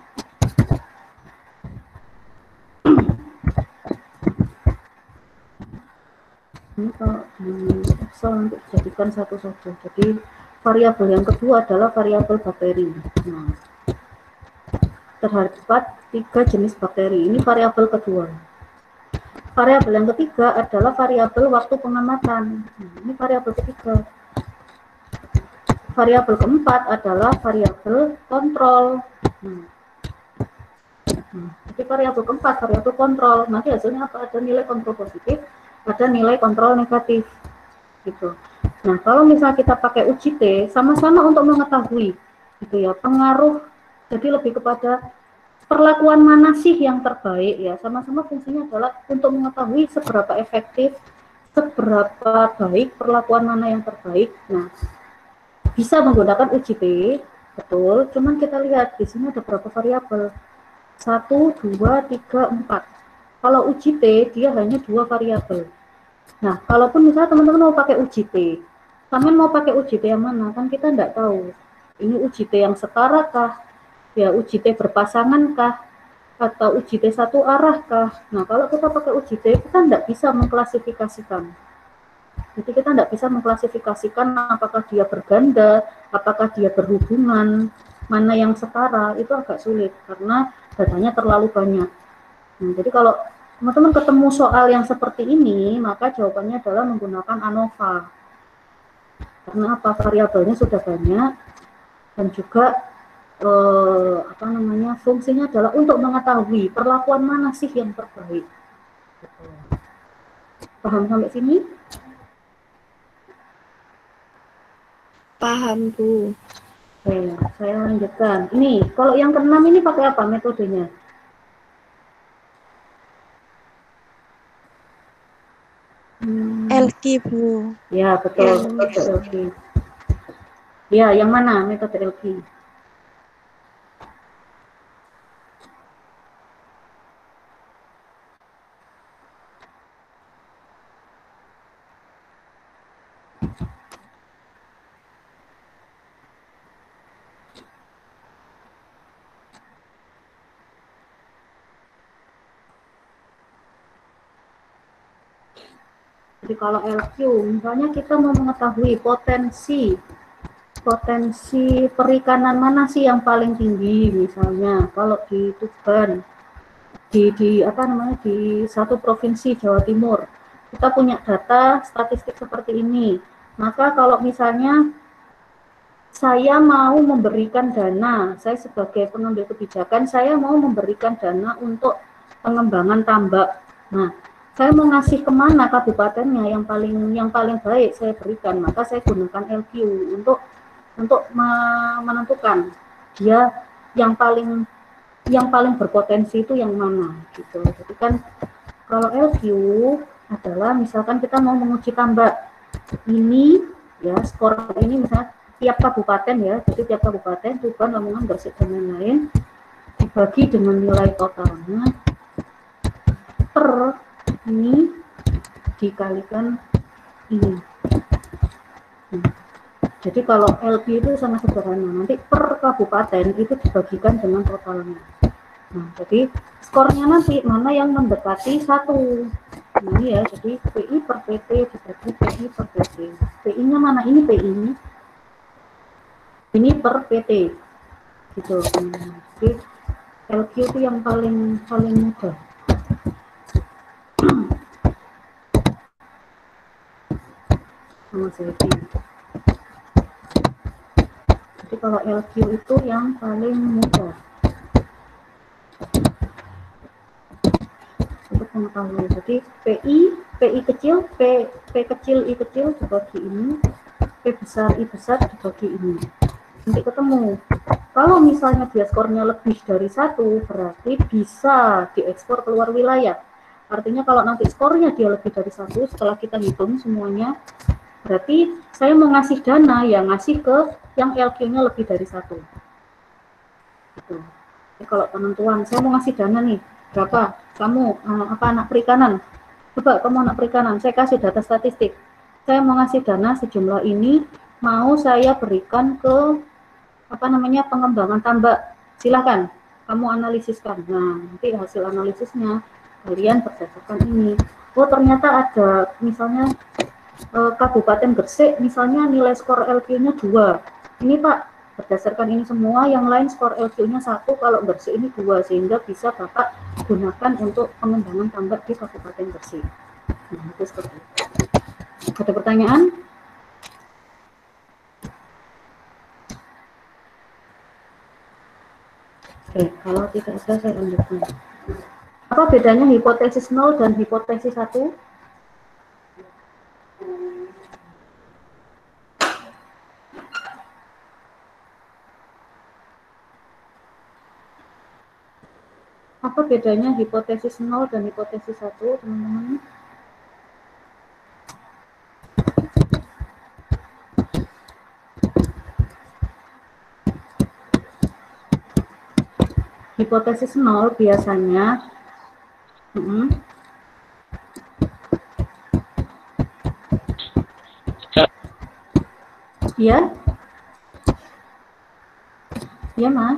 Ini kalau di Excel nanti jadikan satu saja. Jadi variabel yang kedua adalah variabel bakteri. Nah, terdapat tiga jenis bakteri. Ini variabel kedua. Variabel yang ketiga adalah variabel waktu pengamatan. Nah, ini variabel ketiga. Variabel keempat adalah variabel kontrol. Nah, nah, jadi variabel keempat, variabel kontrol. Nanti hasilnya apa? Ada nilai kontrol positif, ada nilai kontrol negatif. Gitu. Nah, kalau misalnya kita pakai uji T, sama-sama untuk mengetahui gitu ya, pengaruh, jadi lebih kepada perlakuan mana sih yang terbaik ya? Sama-sama fungsinya adalah untuk mengetahui seberapa efektif, seberapa baik perlakuan mana yang terbaik. Nah, bisa menggunakan U J T, betul. Cuman kita lihat di sini ada berapa variabel. Satu, dua, tiga, empat. Kalau U J T dia hanya dua variabel. Nah, kalaupun misalnya teman-teman mau pakai U J T, kalian mau pakai U J T yang mana? Kan kita nggak tahu. Ini U J T yang setara kah? Ya, U J T berpasangan kah? Atau U J T satu arah kah? Nah, kalau kita pakai U J T, kita nggak bisa mengklasifikasikan. Jadi kita nggak bisa mengklasifikasikan apakah dia berganda, apakah dia berhubungan, mana yang setara, itu agak sulit karena datanya terlalu banyak. Nah, jadi kalau teman-teman ketemu soal yang seperti ini, maka jawabannya adalah menggunakan ANOVA. Karena apa? Variabelnya sudah banyak dan juga eh, apa namanya? Fungsinya adalah untuk mengetahui perlakuan mana sih yang terbaik. Paham sampai sini? Paham, Bu. Oke, saya lanjutkan. Ini, kalau yang keenam ini pakai apa metodenya? Hmm, L Q, Bu. ya, betul, Yang metode L Q. Ya, yang mana metode L Q? Jadi kalau L Q, misalnya kita mau mengetahui potensi potensi perikanan mana sih yang paling tinggi, misalnya kalau di Tuban, di, di apa namanya di satu provinsi Jawa Timur, kita punya data statistik seperti ini. Maka kalau misalnya saya mau memberikan dana, saya sebagai pengambil kebijakan, saya mau memberikan dana untuk pengembangan tambak. Nah, saya mau ngasih kemana kabupatennya yang paling yang paling baik saya berikan, maka saya gunakan L Q untuk untuk menentukan dia yang paling yang paling berpotensi itu yang mana gitu. Jadi kan kalau L Q adalah misalkan kita mau menguji tambak ini ya, skor ini misalnya tiap kabupaten ya, jadi tiap kabupaten Tuban, Lamongan, Gresik dan lain-lain dibagi dengan nilai totalnya per ini dikalikan ini. Nah, jadi kalau L Q itu sama sederhana, nanti per kabupaten itu dibagikan dengan totalnya. Nah, jadi skornya nanti mana yang mendekati satu. Nah, ini ya, jadi P I per P T dibagi P I per P T. P I-nya mana? Ini P I. Ini per P T. Gitu. Nah, jadi L Q itu yang paling paling mudah. Sama jadi. Jadi kalau L Q itu yang paling mudah untuk mengetahui. Jadi P I, P I kecil, P, P kecil, I kecil dibagi ini, P besar, I besar dibagi ini. Nanti ketemu. Kalau misalnya dia skornya lebih dari satu, berarti bisa diekspor keluar wilayah. Artinya kalau nanti skornya dia lebih dari satu, setelah kita hitung semuanya, berarti saya mau ngasih dana, ya ngasih ke yang L Q-nya lebih dari satu. Gitu. Jadi kalau penentuan, saya mau ngasih dana nih, berapa? Kamu uh, apa anak perikanan? Coba kamu anak perikanan, saya kasih data statistik. Saya mau ngasih dana sejumlah ini, mau saya berikan ke apa namanya pengembangan tambak. Silakan kamu analisiskan. Nah, nanti hasil analisisnya kalian berdasarkan ini. Oh, ternyata ada misalnya eh, Kabupaten Gresik misalnya nilai skor L Q-nya dua. Ini Pak, berdasarkan ini semua yang lain skor L Q-nya satu, kalau Gresik ini dua, sehingga bisa Bapak gunakan untuk pengembangan tambak di Kabupaten Gresik. Nah, itu seperti itu. Ada pertanyaan? Oke, kalau tidak ada saya lanjutkan. Apa bedanya hipotesis nol dan hipotesis satu? Apa bedanya hipotesis nol dan hipotesis satu, teman-teman? Hipotesis nol biasanya mm, ya, ya Mas.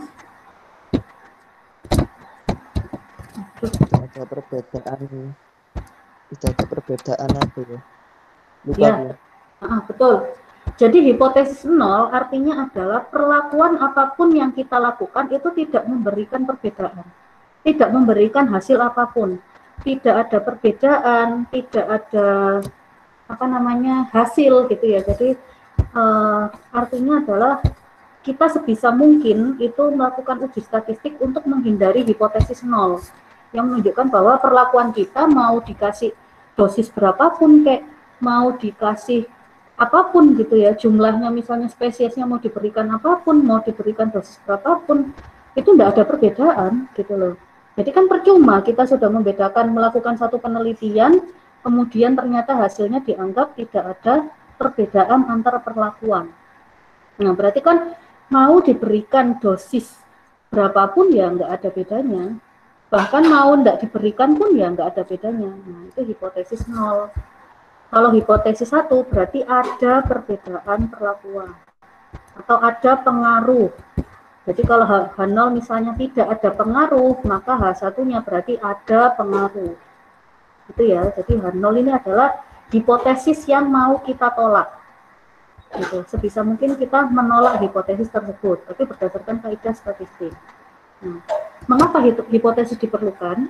Ada perbedaan, tidak ada perbedaan apa ya? Lupa Ya, ya. ah, betul. Jadi hipotesis nol artinya adalah perlakuan apapun yang kita lakukan itu tidak memberikan perbedaan, tidak memberikan hasil apapun, tidak ada perbedaan, tidak ada apa namanya hasil gitu ya. Jadi eh, artinya adalah kita sebisa mungkin itu melakukan uji statistik untuk menghindari hipotesis nol yang menunjukkan bahwa perlakuan kita mau dikasih dosis berapapun, kayak mau dikasih apapun gitu ya, jumlahnya misalnya spesiesnya mau diberikan apapun, mau diberikan dosis berapapun, itu tidak ada perbedaan gitu loh. Jadi kan percuma kita sudah membedakan melakukan satu penelitian, kemudian ternyata hasilnya dianggap tidak ada perbedaan antara perlakuan. Nah berarti kan mau diberikan dosis berapapun ya nggak ada bedanya, bahkan mau nggak diberikan pun ya nggak ada bedanya. Nah itu hipotesis nol. Kalau hipotesis satu berarti ada perbedaan perlakuan atau ada pengaruh. Jadi kalau H nol misalnya tidak ada pengaruh, maka H satu-nya berarti ada pengaruh. Itu ya. Jadi H nol ini adalah hipotesis yang mau kita tolak. Gitu. Sebisa mungkin kita menolak hipotesis tersebut, tapi berdasarkan kaidah statistik. Nah, mengapa hipotesis diperlukan?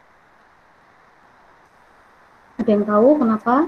Ada yang tahu kenapa?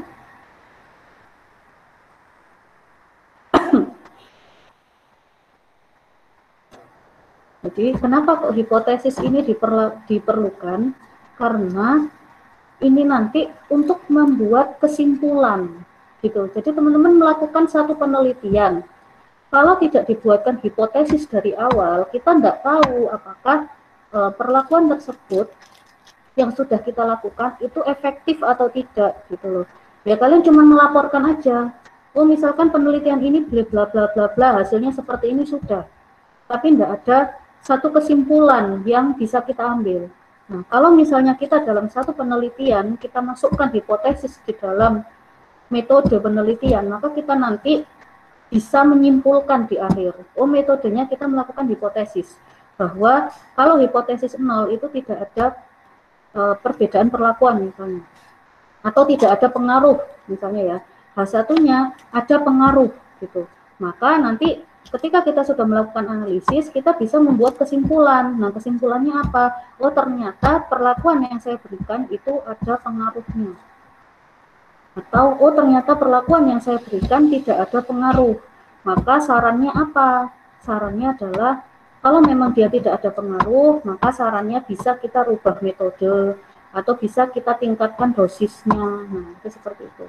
Jadi kenapa kok hipotesis ini diperlu, diperlukan? Karena ini nanti untuk membuat kesimpulan, gitu. Jadi teman-teman melakukan satu penelitian. Kalau tidak dibuatkan hipotesis dari awal, kita tidak tahu apakah e, perlakuan tersebut yang sudah kita lakukan itu efektif atau tidak, gitu loh. Ya kalian cuma melaporkan aja. Oh misalkan penelitian ini bla bla bla bla bla, hasilnya seperti ini sudah. Tapi tidak ada satu kesimpulan yang bisa kita ambil. Nah, kalau misalnya kita dalam satu penelitian, kita masukkan hipotesis di dalam metode penelitian, maka kita nanti bisa menyimpulkan di akhir. Oh, metodenya kita melakukan hipotesis. Bahwa kalau hipotesis nol itu tidak ada e, perbedaan perlakuan misalnya. Atau tidak ada pengaruh misalnya ya. H satu-nya ada pengaruh gitu. Maka nanti ketika kita sudah melakukan analisis, kita bisa membuat kesimpulan. Nah, kesimpulannya apa? Oh, ternyata perlakuan yang saya berikan itu ada pengaruhnya. Atau, oh ternyata perlakuan yang saya berikan tidak ada pengaruh. Maka sarannya apa? Sarannya adalah, kalau memang dia tidak ada pengaruh, maka sarannya bisa kita rubah metode, atau bisa kita tingkatkan dosisnya. Nah, itu seperti itu.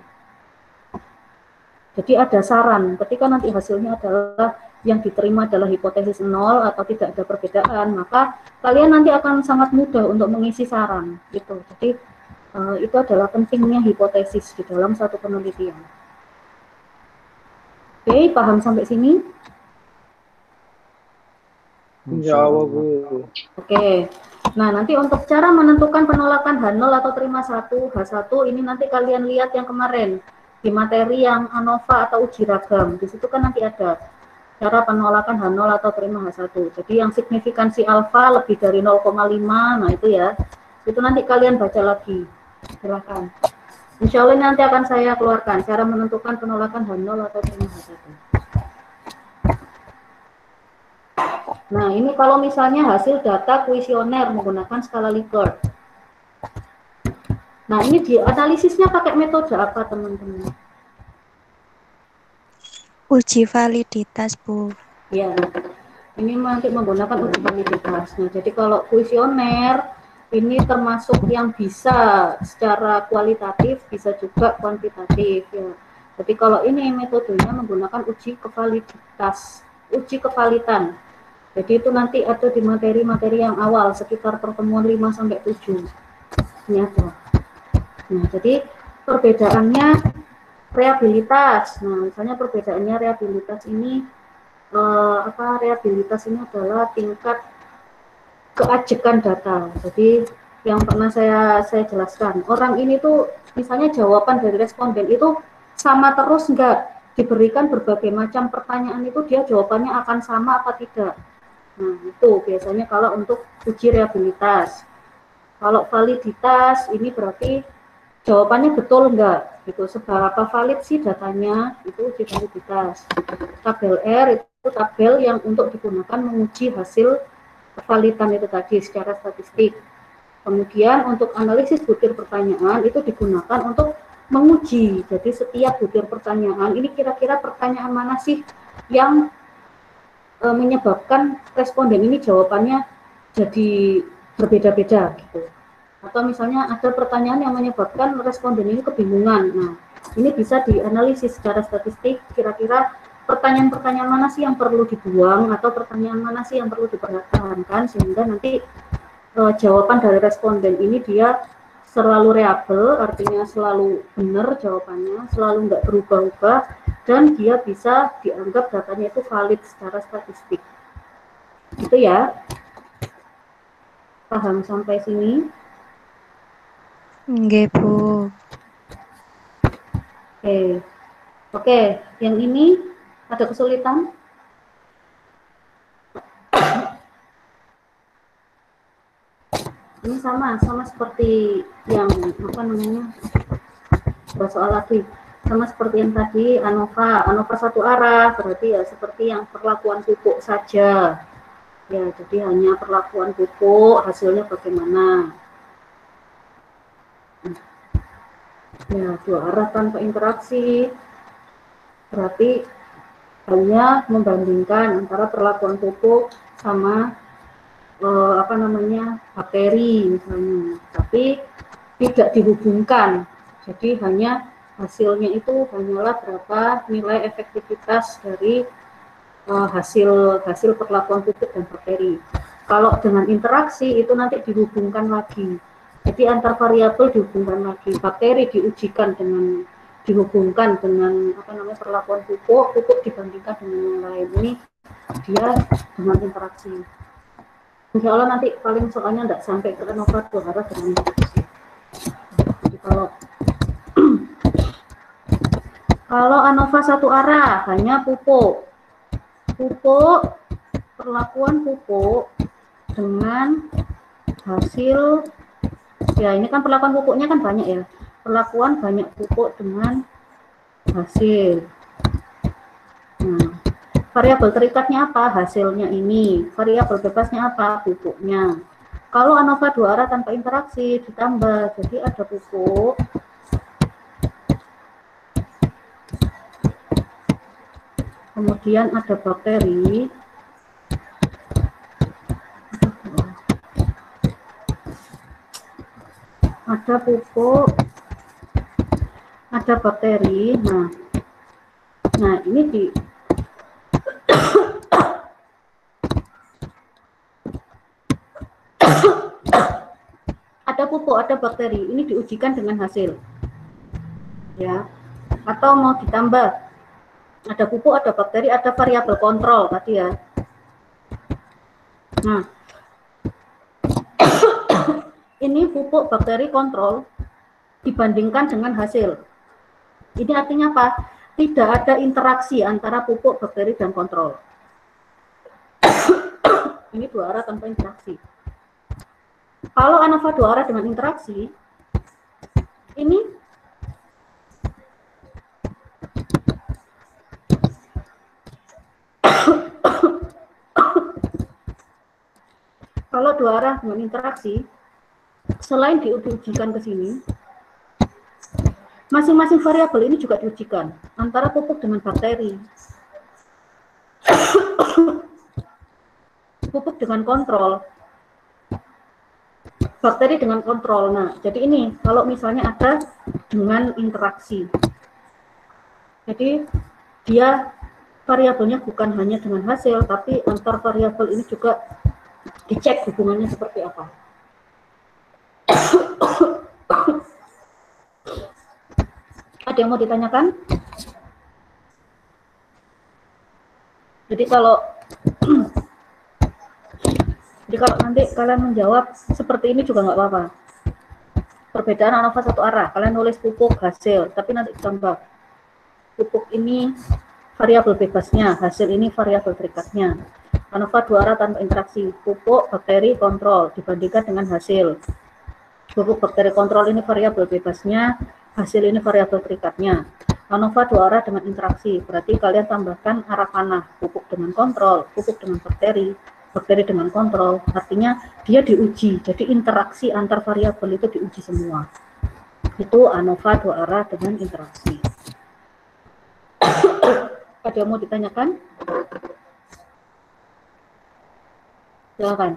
Jadi ada saran, ketika nanti hasilnya adalah yang diterima adalah hipotesis nol atau tidak ada perbedaan, maka kalian nanti akan sangat mudah untuk mengisi saran. Gitu. Jadi uh, itu adalah pentingnya hipotesis di dalam satu penelitian. Oke, paham sampai sini? Ya Allah, Bu. Oke. Nah, nanti untuk cara menentukan penolakan H nol atau terima satu, H satu, ini nanti kalian lihat yang kemarin. Di materi yang ANOVA atau uji ragam, di situ kan nanti ada cara penolakan H nol atau terima H satu. Jadi yang signifikansi alfa lebih dari nol koma lima, nah itu ya, itu nanti kalian baca lagi, silakan. Insya Allah nanti akan saya keluarkan cara menentukan penolakan H nol atau terima H satu. Nah ini kalau misalnya hasil data kuesioner menggunakan skala Likert. Nah, ini di analisisnya pakai metode apa, teman-teman? Uji validitas, Bu. Ya, ini nanti menggunakan uji validitas. Nah, jadi kalau kuesioner, ini termasuk yang bisa secara kualitatif, bisa juga kuantitatif. Ya. Jadi kalau ini metodenya menggunakan uji kevaliditas, uji kevalitan. Jadi itu nanti ada di materi-materi yang awal sekitar pertemuan lima sampai tujuh. Ini ada. Nah, jadi perbedaannya rehabilitas. Nah, misalnya perbedaannya rehabilitas ini eh, apa rehabilitas ini adalah tingkat keajekan data. Jadi yang pernah saya saya jelaskan, orang ini tuh misalnya jawaban dari responden itu sama terus enggak, diberikan berbagai macam pertanyaan itu dia jawabannya akan sama apa tidak. Nah, itu biasanya kalau untuk uji rehabilitas. Kalau validitas ini berarti jawabannya betul enggak gitu, seberapa valid sih datanya, itu uji validitas. Tabel R itu tabel yang untuk digunakan menguji hasil kevalidan itu tadi secara statistik. Kemudian untuk analisis butir pertanyaan itu digunakan untuk menguji. Jadi setiap butir pertanyaan ini kira-kira pertanyaan mana sih yang e, menyebabkan responden ini jawabannya jadi berbeda-beda gitu. Atau misalnya ada pertanyaan yang menyebabkan responden ini kebingungan. Nah, ini bisa dianalisis secara statistik kira-kira pertanyaan-pertanyaan mana sih yang perlu dibuang atau pertanyaan mana sih yang perlu dipertahankan sehingga nanti e, jawaban dari responden ini dia selalu reliable, artinya selalu benar jawabannya, selalu nggak berubah-ubah, dan dia bisa dianggap datanya itu valid secara statistik. Gitu ya. Paham sampai sini? Nggih, Bu. Oke. Oke, yang ini ada kesulitan? Ini sama, sama seperti yang apa namanya? Dua soal lagi. Sama seperti yang tadi ANOVA, ANOVA satu arah, berarti ya seperti yang perlakuan pupuk saja. Ya, jadi hanya perlakuan pupuk, hasilnya bagaimana? Ya, dua arah tanpa interaksi, berarti hanya membandingkan antara perlakuan pupuk sama eh, apa namanya bakteri misalnya, tapi tidak dihubungkan. Jadi hanya hasilnya itu hanyalah berapa nilai efektivitas dari eh, hasil hasil perlakuan pupuk dan bakteri. Kalau dengan interaksi itu nanti dihubungkan lagi. Jadi antar variabel dihubungkan lagi, bakteri diujikan dengan dihubungkan dengan apa namanya perlakuan pupuk, pupuk dibandingkan dengan yang lain. Ini dia dengan interaksi. Insya Allah nanti paling soalnya tidak sampai ke ANOVA dua arah dengan interaksi. Jadi kalau kalau ANOVA satu arah hanya pupuk, pupuk perlakuan pupuk dengan hasil. Ya, ini kan perlakuan pupuknya kan banyak ya. Perlakuan banyak pupuk dengan hasil. Nah, variabel terikatnya apa? Hasilnya ini. Variabel bebasnya apa? Pupuknya. Kalau ANOVA dua arah tanpa interaksi ditambah, jadi ada pupuk. Kemudian ada bakteri. Ada pupuk, ada bakteri. Nah, nah ini di ada pupuk, ada bakteri. Ini diujikan dengan hasil, ya. Atau mau ditambah, ada pupuk, ada bakteri, ada variabel kontrol tadi ya. Nah. Ini pupuk bakteri kontrol dibandingkan dengan hasil. Ini artinya apa? Tidak ada interaksi antara pupuk, bakteri, dan kontrol. Ini dua arah tanpa interaksi. Kalau ANOVA dua arah dengan interaksi, ini kalau dua arah dengan interaksi, selain diujikan ke sini, masing-masing variabel ini juga diujikan antara pupuk dengan bakteri, pupuk dengan kontrol, bakteri dengan kontrol. Nah, jadi ini kalau misalnya ada dengan interaksi, jadi dia variabelnya bukan hanya dengan hasil, tapi antar variabel ini juga dicek hubungannya seperti apa. Ada yang mau ditanyakan? Jadi kalau jadi kalau nanti kalian menjawab seperti ini juga nggak apa-apa. Perbedaan ANOVA satu arah, kalian nulis pupuk hasil, tapi nanti ditambah pupuk ini variabel bebasnya, hasil ini variabel terikatnya. ANOVA dua arah tanpa interaksi, pupuk bakteri kontrol dibandingkan dengan hasil. Pupuk bakteri kontrol ini variabel bebasnya, hasil ini variabel terikatnya. ANOVA dua arah dengan interaksi, berarti kalian tambahkan arah panah, pupuk dengan kontrol, pupuk dengan bakteri, bakteri dengan kontrol, artinya dia diuji, jadi interaksi antar variabel itu diuji semua. Itu ANOVA dua arah dengan interaksi. Ada yang mau ditanyakan? Silakan.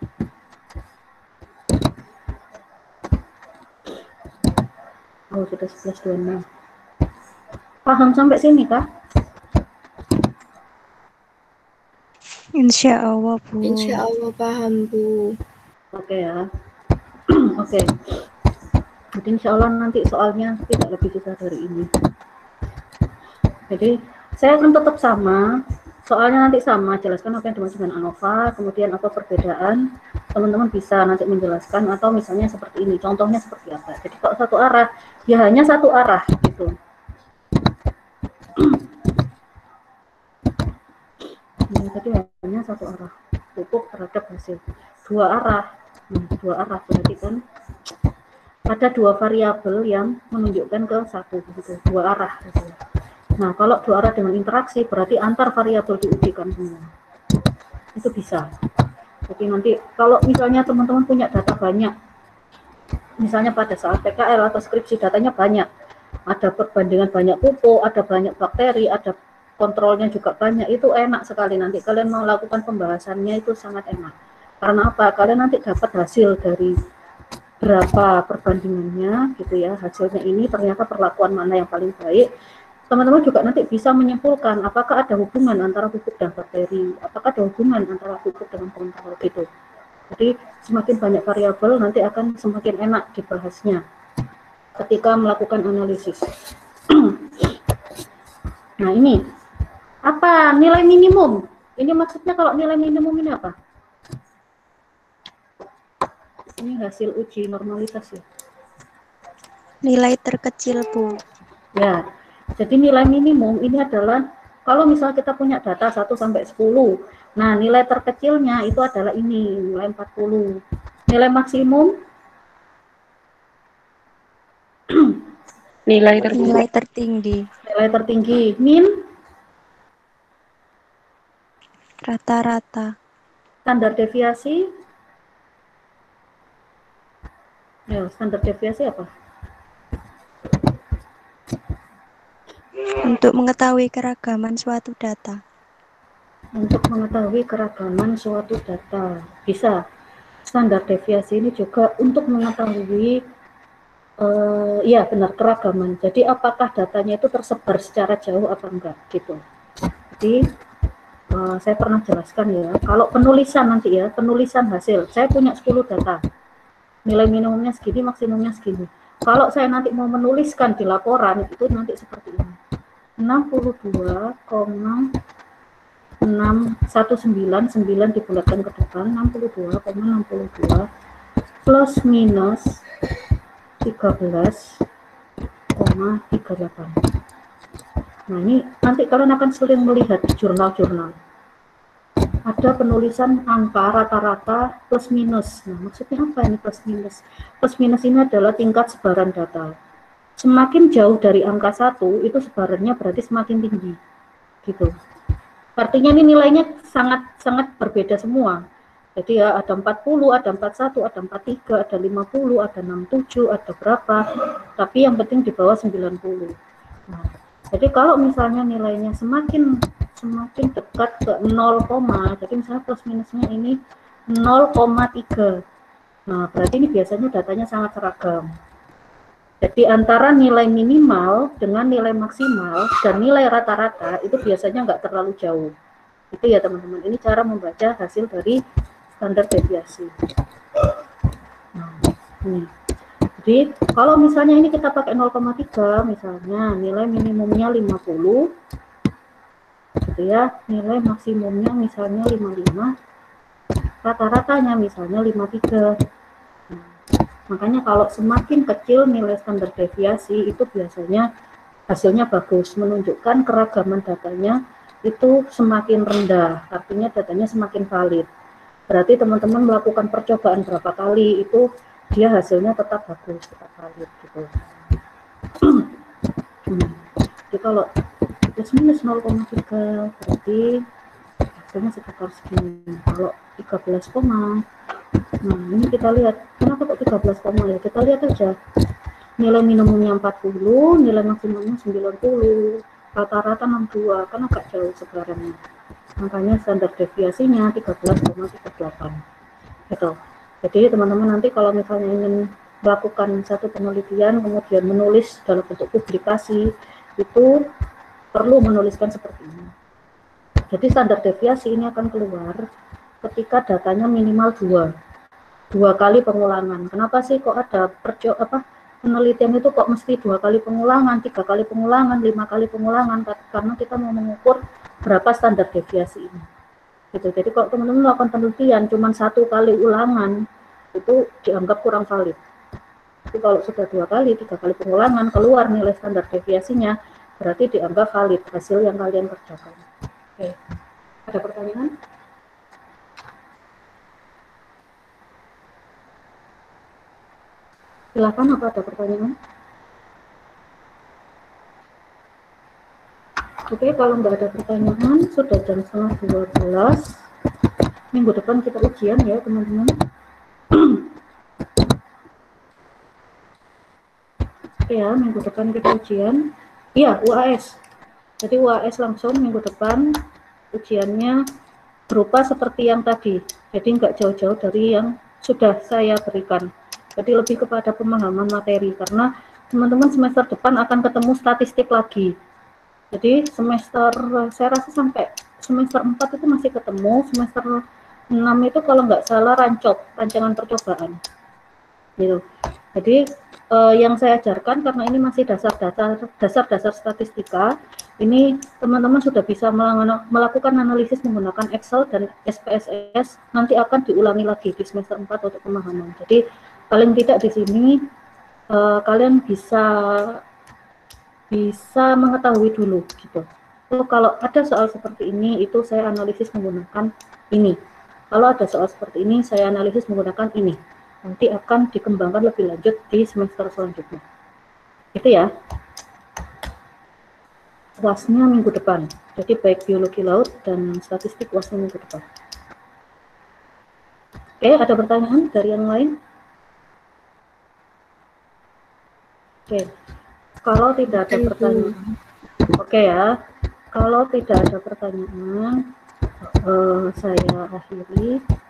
Oh, sudah sebelas dua puluh enam. Paham sampai sini, kah? Insya Allah, Bu. Insya Allah paham, Bu. Oke ya. Oke. Jadi insya Allah nanti soalnya tidak lebih susah dari ini. Jadi saya akan tetap sama, soalnya nanti sama, jelaskan apa yang dimaksud dengan ANOVA, kemudian apa perbedaan, teman-teman bisa nanti menjelaskan, atau misalnya seperti ini, contohnya seperti apa. Jadi kalau satu arah, ya hanya satu arah gitu. Nah, jadi hanya satu arah, pupuk terhadap hasil. Dua arah, nah, dua arah berarti kan ada dua variabel yang menunjukkan ke satu, gitu, dua arah. Gitu. Nah, kalau dua arah dengan interaksi berarti antar variabel diujikan semua. Itu bisa. Jadi nanti kalau misalnya teman-teman punya data banyak, misalnya pada saat P K L atau skripsi datanya banyak, ada perbandingan banyak pupuk, ada banyak bakteri, ada kontrolnya juga banyak, itu enak sekali nanti kalian melakukan pembahasannya, itu sangat enak. Karena apa? Kalian nanti dapat hasil dari berapa perbandingannya gitu ya, hasilnya ini ternyata perlakuan mana yang paling baik. Teman-teman juga nanti bisa menyimpulkan apakah ada hubungan antara pupuk dan bakteri, apakah ada hubungan antara pupuk dengan kontrol gitu. Jadi semakin banyak variabel nanti akan semakin enak dibahasnya ketika melakukan analisis. Nah ini apa nilai minimum? Ini maksudnya kalau nilai minimum ini apa? Ini hasil uji normalitas ya. Nilai terkecil, Bu. Ya. Jadi nilai minimum ini adalah kalau misalnya kita punya data satu sampai sepuluh. Nah, nilai terkecilnya itu adalah ini, nilai empat puluh. Nilai maksimum Nilai tertinggi. Nilai tertinggi. Nilai tertinggi min Rata-rata. standar deviasi. Ya, standar deviasi apa? Untuk mengetahui keragaman suatu data. Untuk mengetahui keragaman suatu data. Bisa. Standar deviasi ini juga untuk mengetahui uh, ya benar keragaman. Jadi apakah datanya itu tersebar secara jauh apa enggak gitu. Jadi uh, saya pernah jelaskan ya, kalau penulisan nanti ya, penulisan hasil, saya punya sepuluh data. Nilai minimumnya segini, maksimumnya segini. Kalau saya nanti mau menuliskan di laporan itu nanti seperti ini. enam puluh dua koma enam satu sembilan sembilan dibulatkan ke depan, enam puluh dua koma enam puluh dua plus minus tiga belas koma tiga delapan. Nah ini nanti kalian akan sering melihat di jurnal-jurnal ada penulisan angka rata-rata plus minus. Nah maksudnya apa ini plus minus? Plus minus ini adalah tingkat sebaran data. Semakin jauh dari angka satu itu sebarannya berarti semakin tinggi gitu. Artinya ini nilainya sangat-sangat berbeda semua. Jadi ya ada empat puluh, ada empat puluh satu, ada empat puluh tiga, ada lima puluh, ada enam puluh tujuh, ada berapa. Tapi yang penting di bawah sembilan puluh. Nah, jadi kalau misalnya nilainya semakin semakin dekat ke nol, jadi misalnya plus minusnya ini nol koma tiga. Nah, berarti ini biasanya datanya sangat seragam. Jadi antara nilai minimal dengan nilai maksimal dan nilai rata-rata itu biasanya nggak terlalu jauh. Itu ya teman-teman, ini cara membaca hasil dari standar deviasi. Nah, ini. Jadi kalau misalnya ini kita pakai nol koma tiga, misalnya nilai minimumnya lima puluh, gitu ya, nilai maksimumnya misalnya lima puluh lima, rata-ratanya misalnya lima puluh tiga. Nah, makanya kalau semakin kecil nilai standar deviasi itu biasanya hasilnya bagus, menunjukkan keragaman datanya itu semakin rendah, artinya datanya semakin valid. Berarti teman-teman melakukan percobaan berapa kali itu dia hasilnya tetap bagus, tetap valid gitu. Hmm. Jadi kalau plus minus nol koma tiga berarti hasilnya sekitar segini. Kalau tiga belas, nah ini kita lihat kenapa kok tiga belas, ya kita lihat aja nilai minimumnya empat puluh, nilai maksimumnya sembilan puluh, rata-rata enam puluh dua, kan agak jauh sebarannya, makanya standar deviasinya tiga belas koma tiga delapan gitu. Jadi teman-teman nanti kalau misalnya ingin melakukan satu penelitian kemudian menulis dalam bentuk publikasi itu perlu menuliskan seperti ini. Jadi standar deviasi ini akan keluar ketika datanya minimal dua, dua kali pengulangan. Kenapa sih kok ada perjo apa penelitian itu kok mesti dua kali pengulangan, tiga kali pengulangan, lima kali pengulangan? Karena kita mau mengukur berapa standar deviasi ini. Gitu. Jadi kalau teman-teman melakukan penelitian cuma satu kali ulangan itu dianggap kurang valid. Tapi kalau sudah dua kali, tiga kali pengulangan keluar nilai standar deviasinya, berarti dianggap valid hasil yang kalian kerjakan. Oke, ada pertanyaan? Silakan, apa ada pertanyaan? Oke, kalau nggak ada pertanyaan, sudah jam setengah dua belas. Minggu depan kita ujian ya teman-teman. Oke ya, minggu depan kita ujian. Iya, U A S. Jadi U A S langsung minggu depan ujiannya berupa seperti yang tadi. Jadi nggak jauh-jauh dari yang sudah saya berikan. Jadi lebih kepada pemahaman materi, karena teman-teman semester depan akan ketemu statistik lagi. Jadi semester, saya rasa sampai semester empat itu masih ketemu, semester enam itu kalau nggak salah rancop, rancangan percobaan. Gitu. Jadi eh, yang saya ajarkan karena ini masih dasar-dasar dasar-dasar statistika, ini teman-teman sudah bisa melakukan analisis menggunakan Excel dan S P S S, nanti akan diulangi lagi di semester empat untuk pemahaman. Jadi paling tidak di sini uh, kalian bisa bisa mengetahui dulu gitu. So, kalau ada soal seperti ini itu saya analisis menggunakan ini. Kalau ada soal seperti ini saya analisis menggunakan ini. Nanti akan dikembangkan lebih lanjut di semester selanjutnya. Itu ya. U A S-nya minggu depan. Jadi baik biologi laut dan statistik U A S-nya minggu depan. Oke, ada pertanyaan dari yang lain? Oke, kalau tidak ada pertanyaan, oke ya, kalau tidak ada pertanyaan, uh, saya akhiri.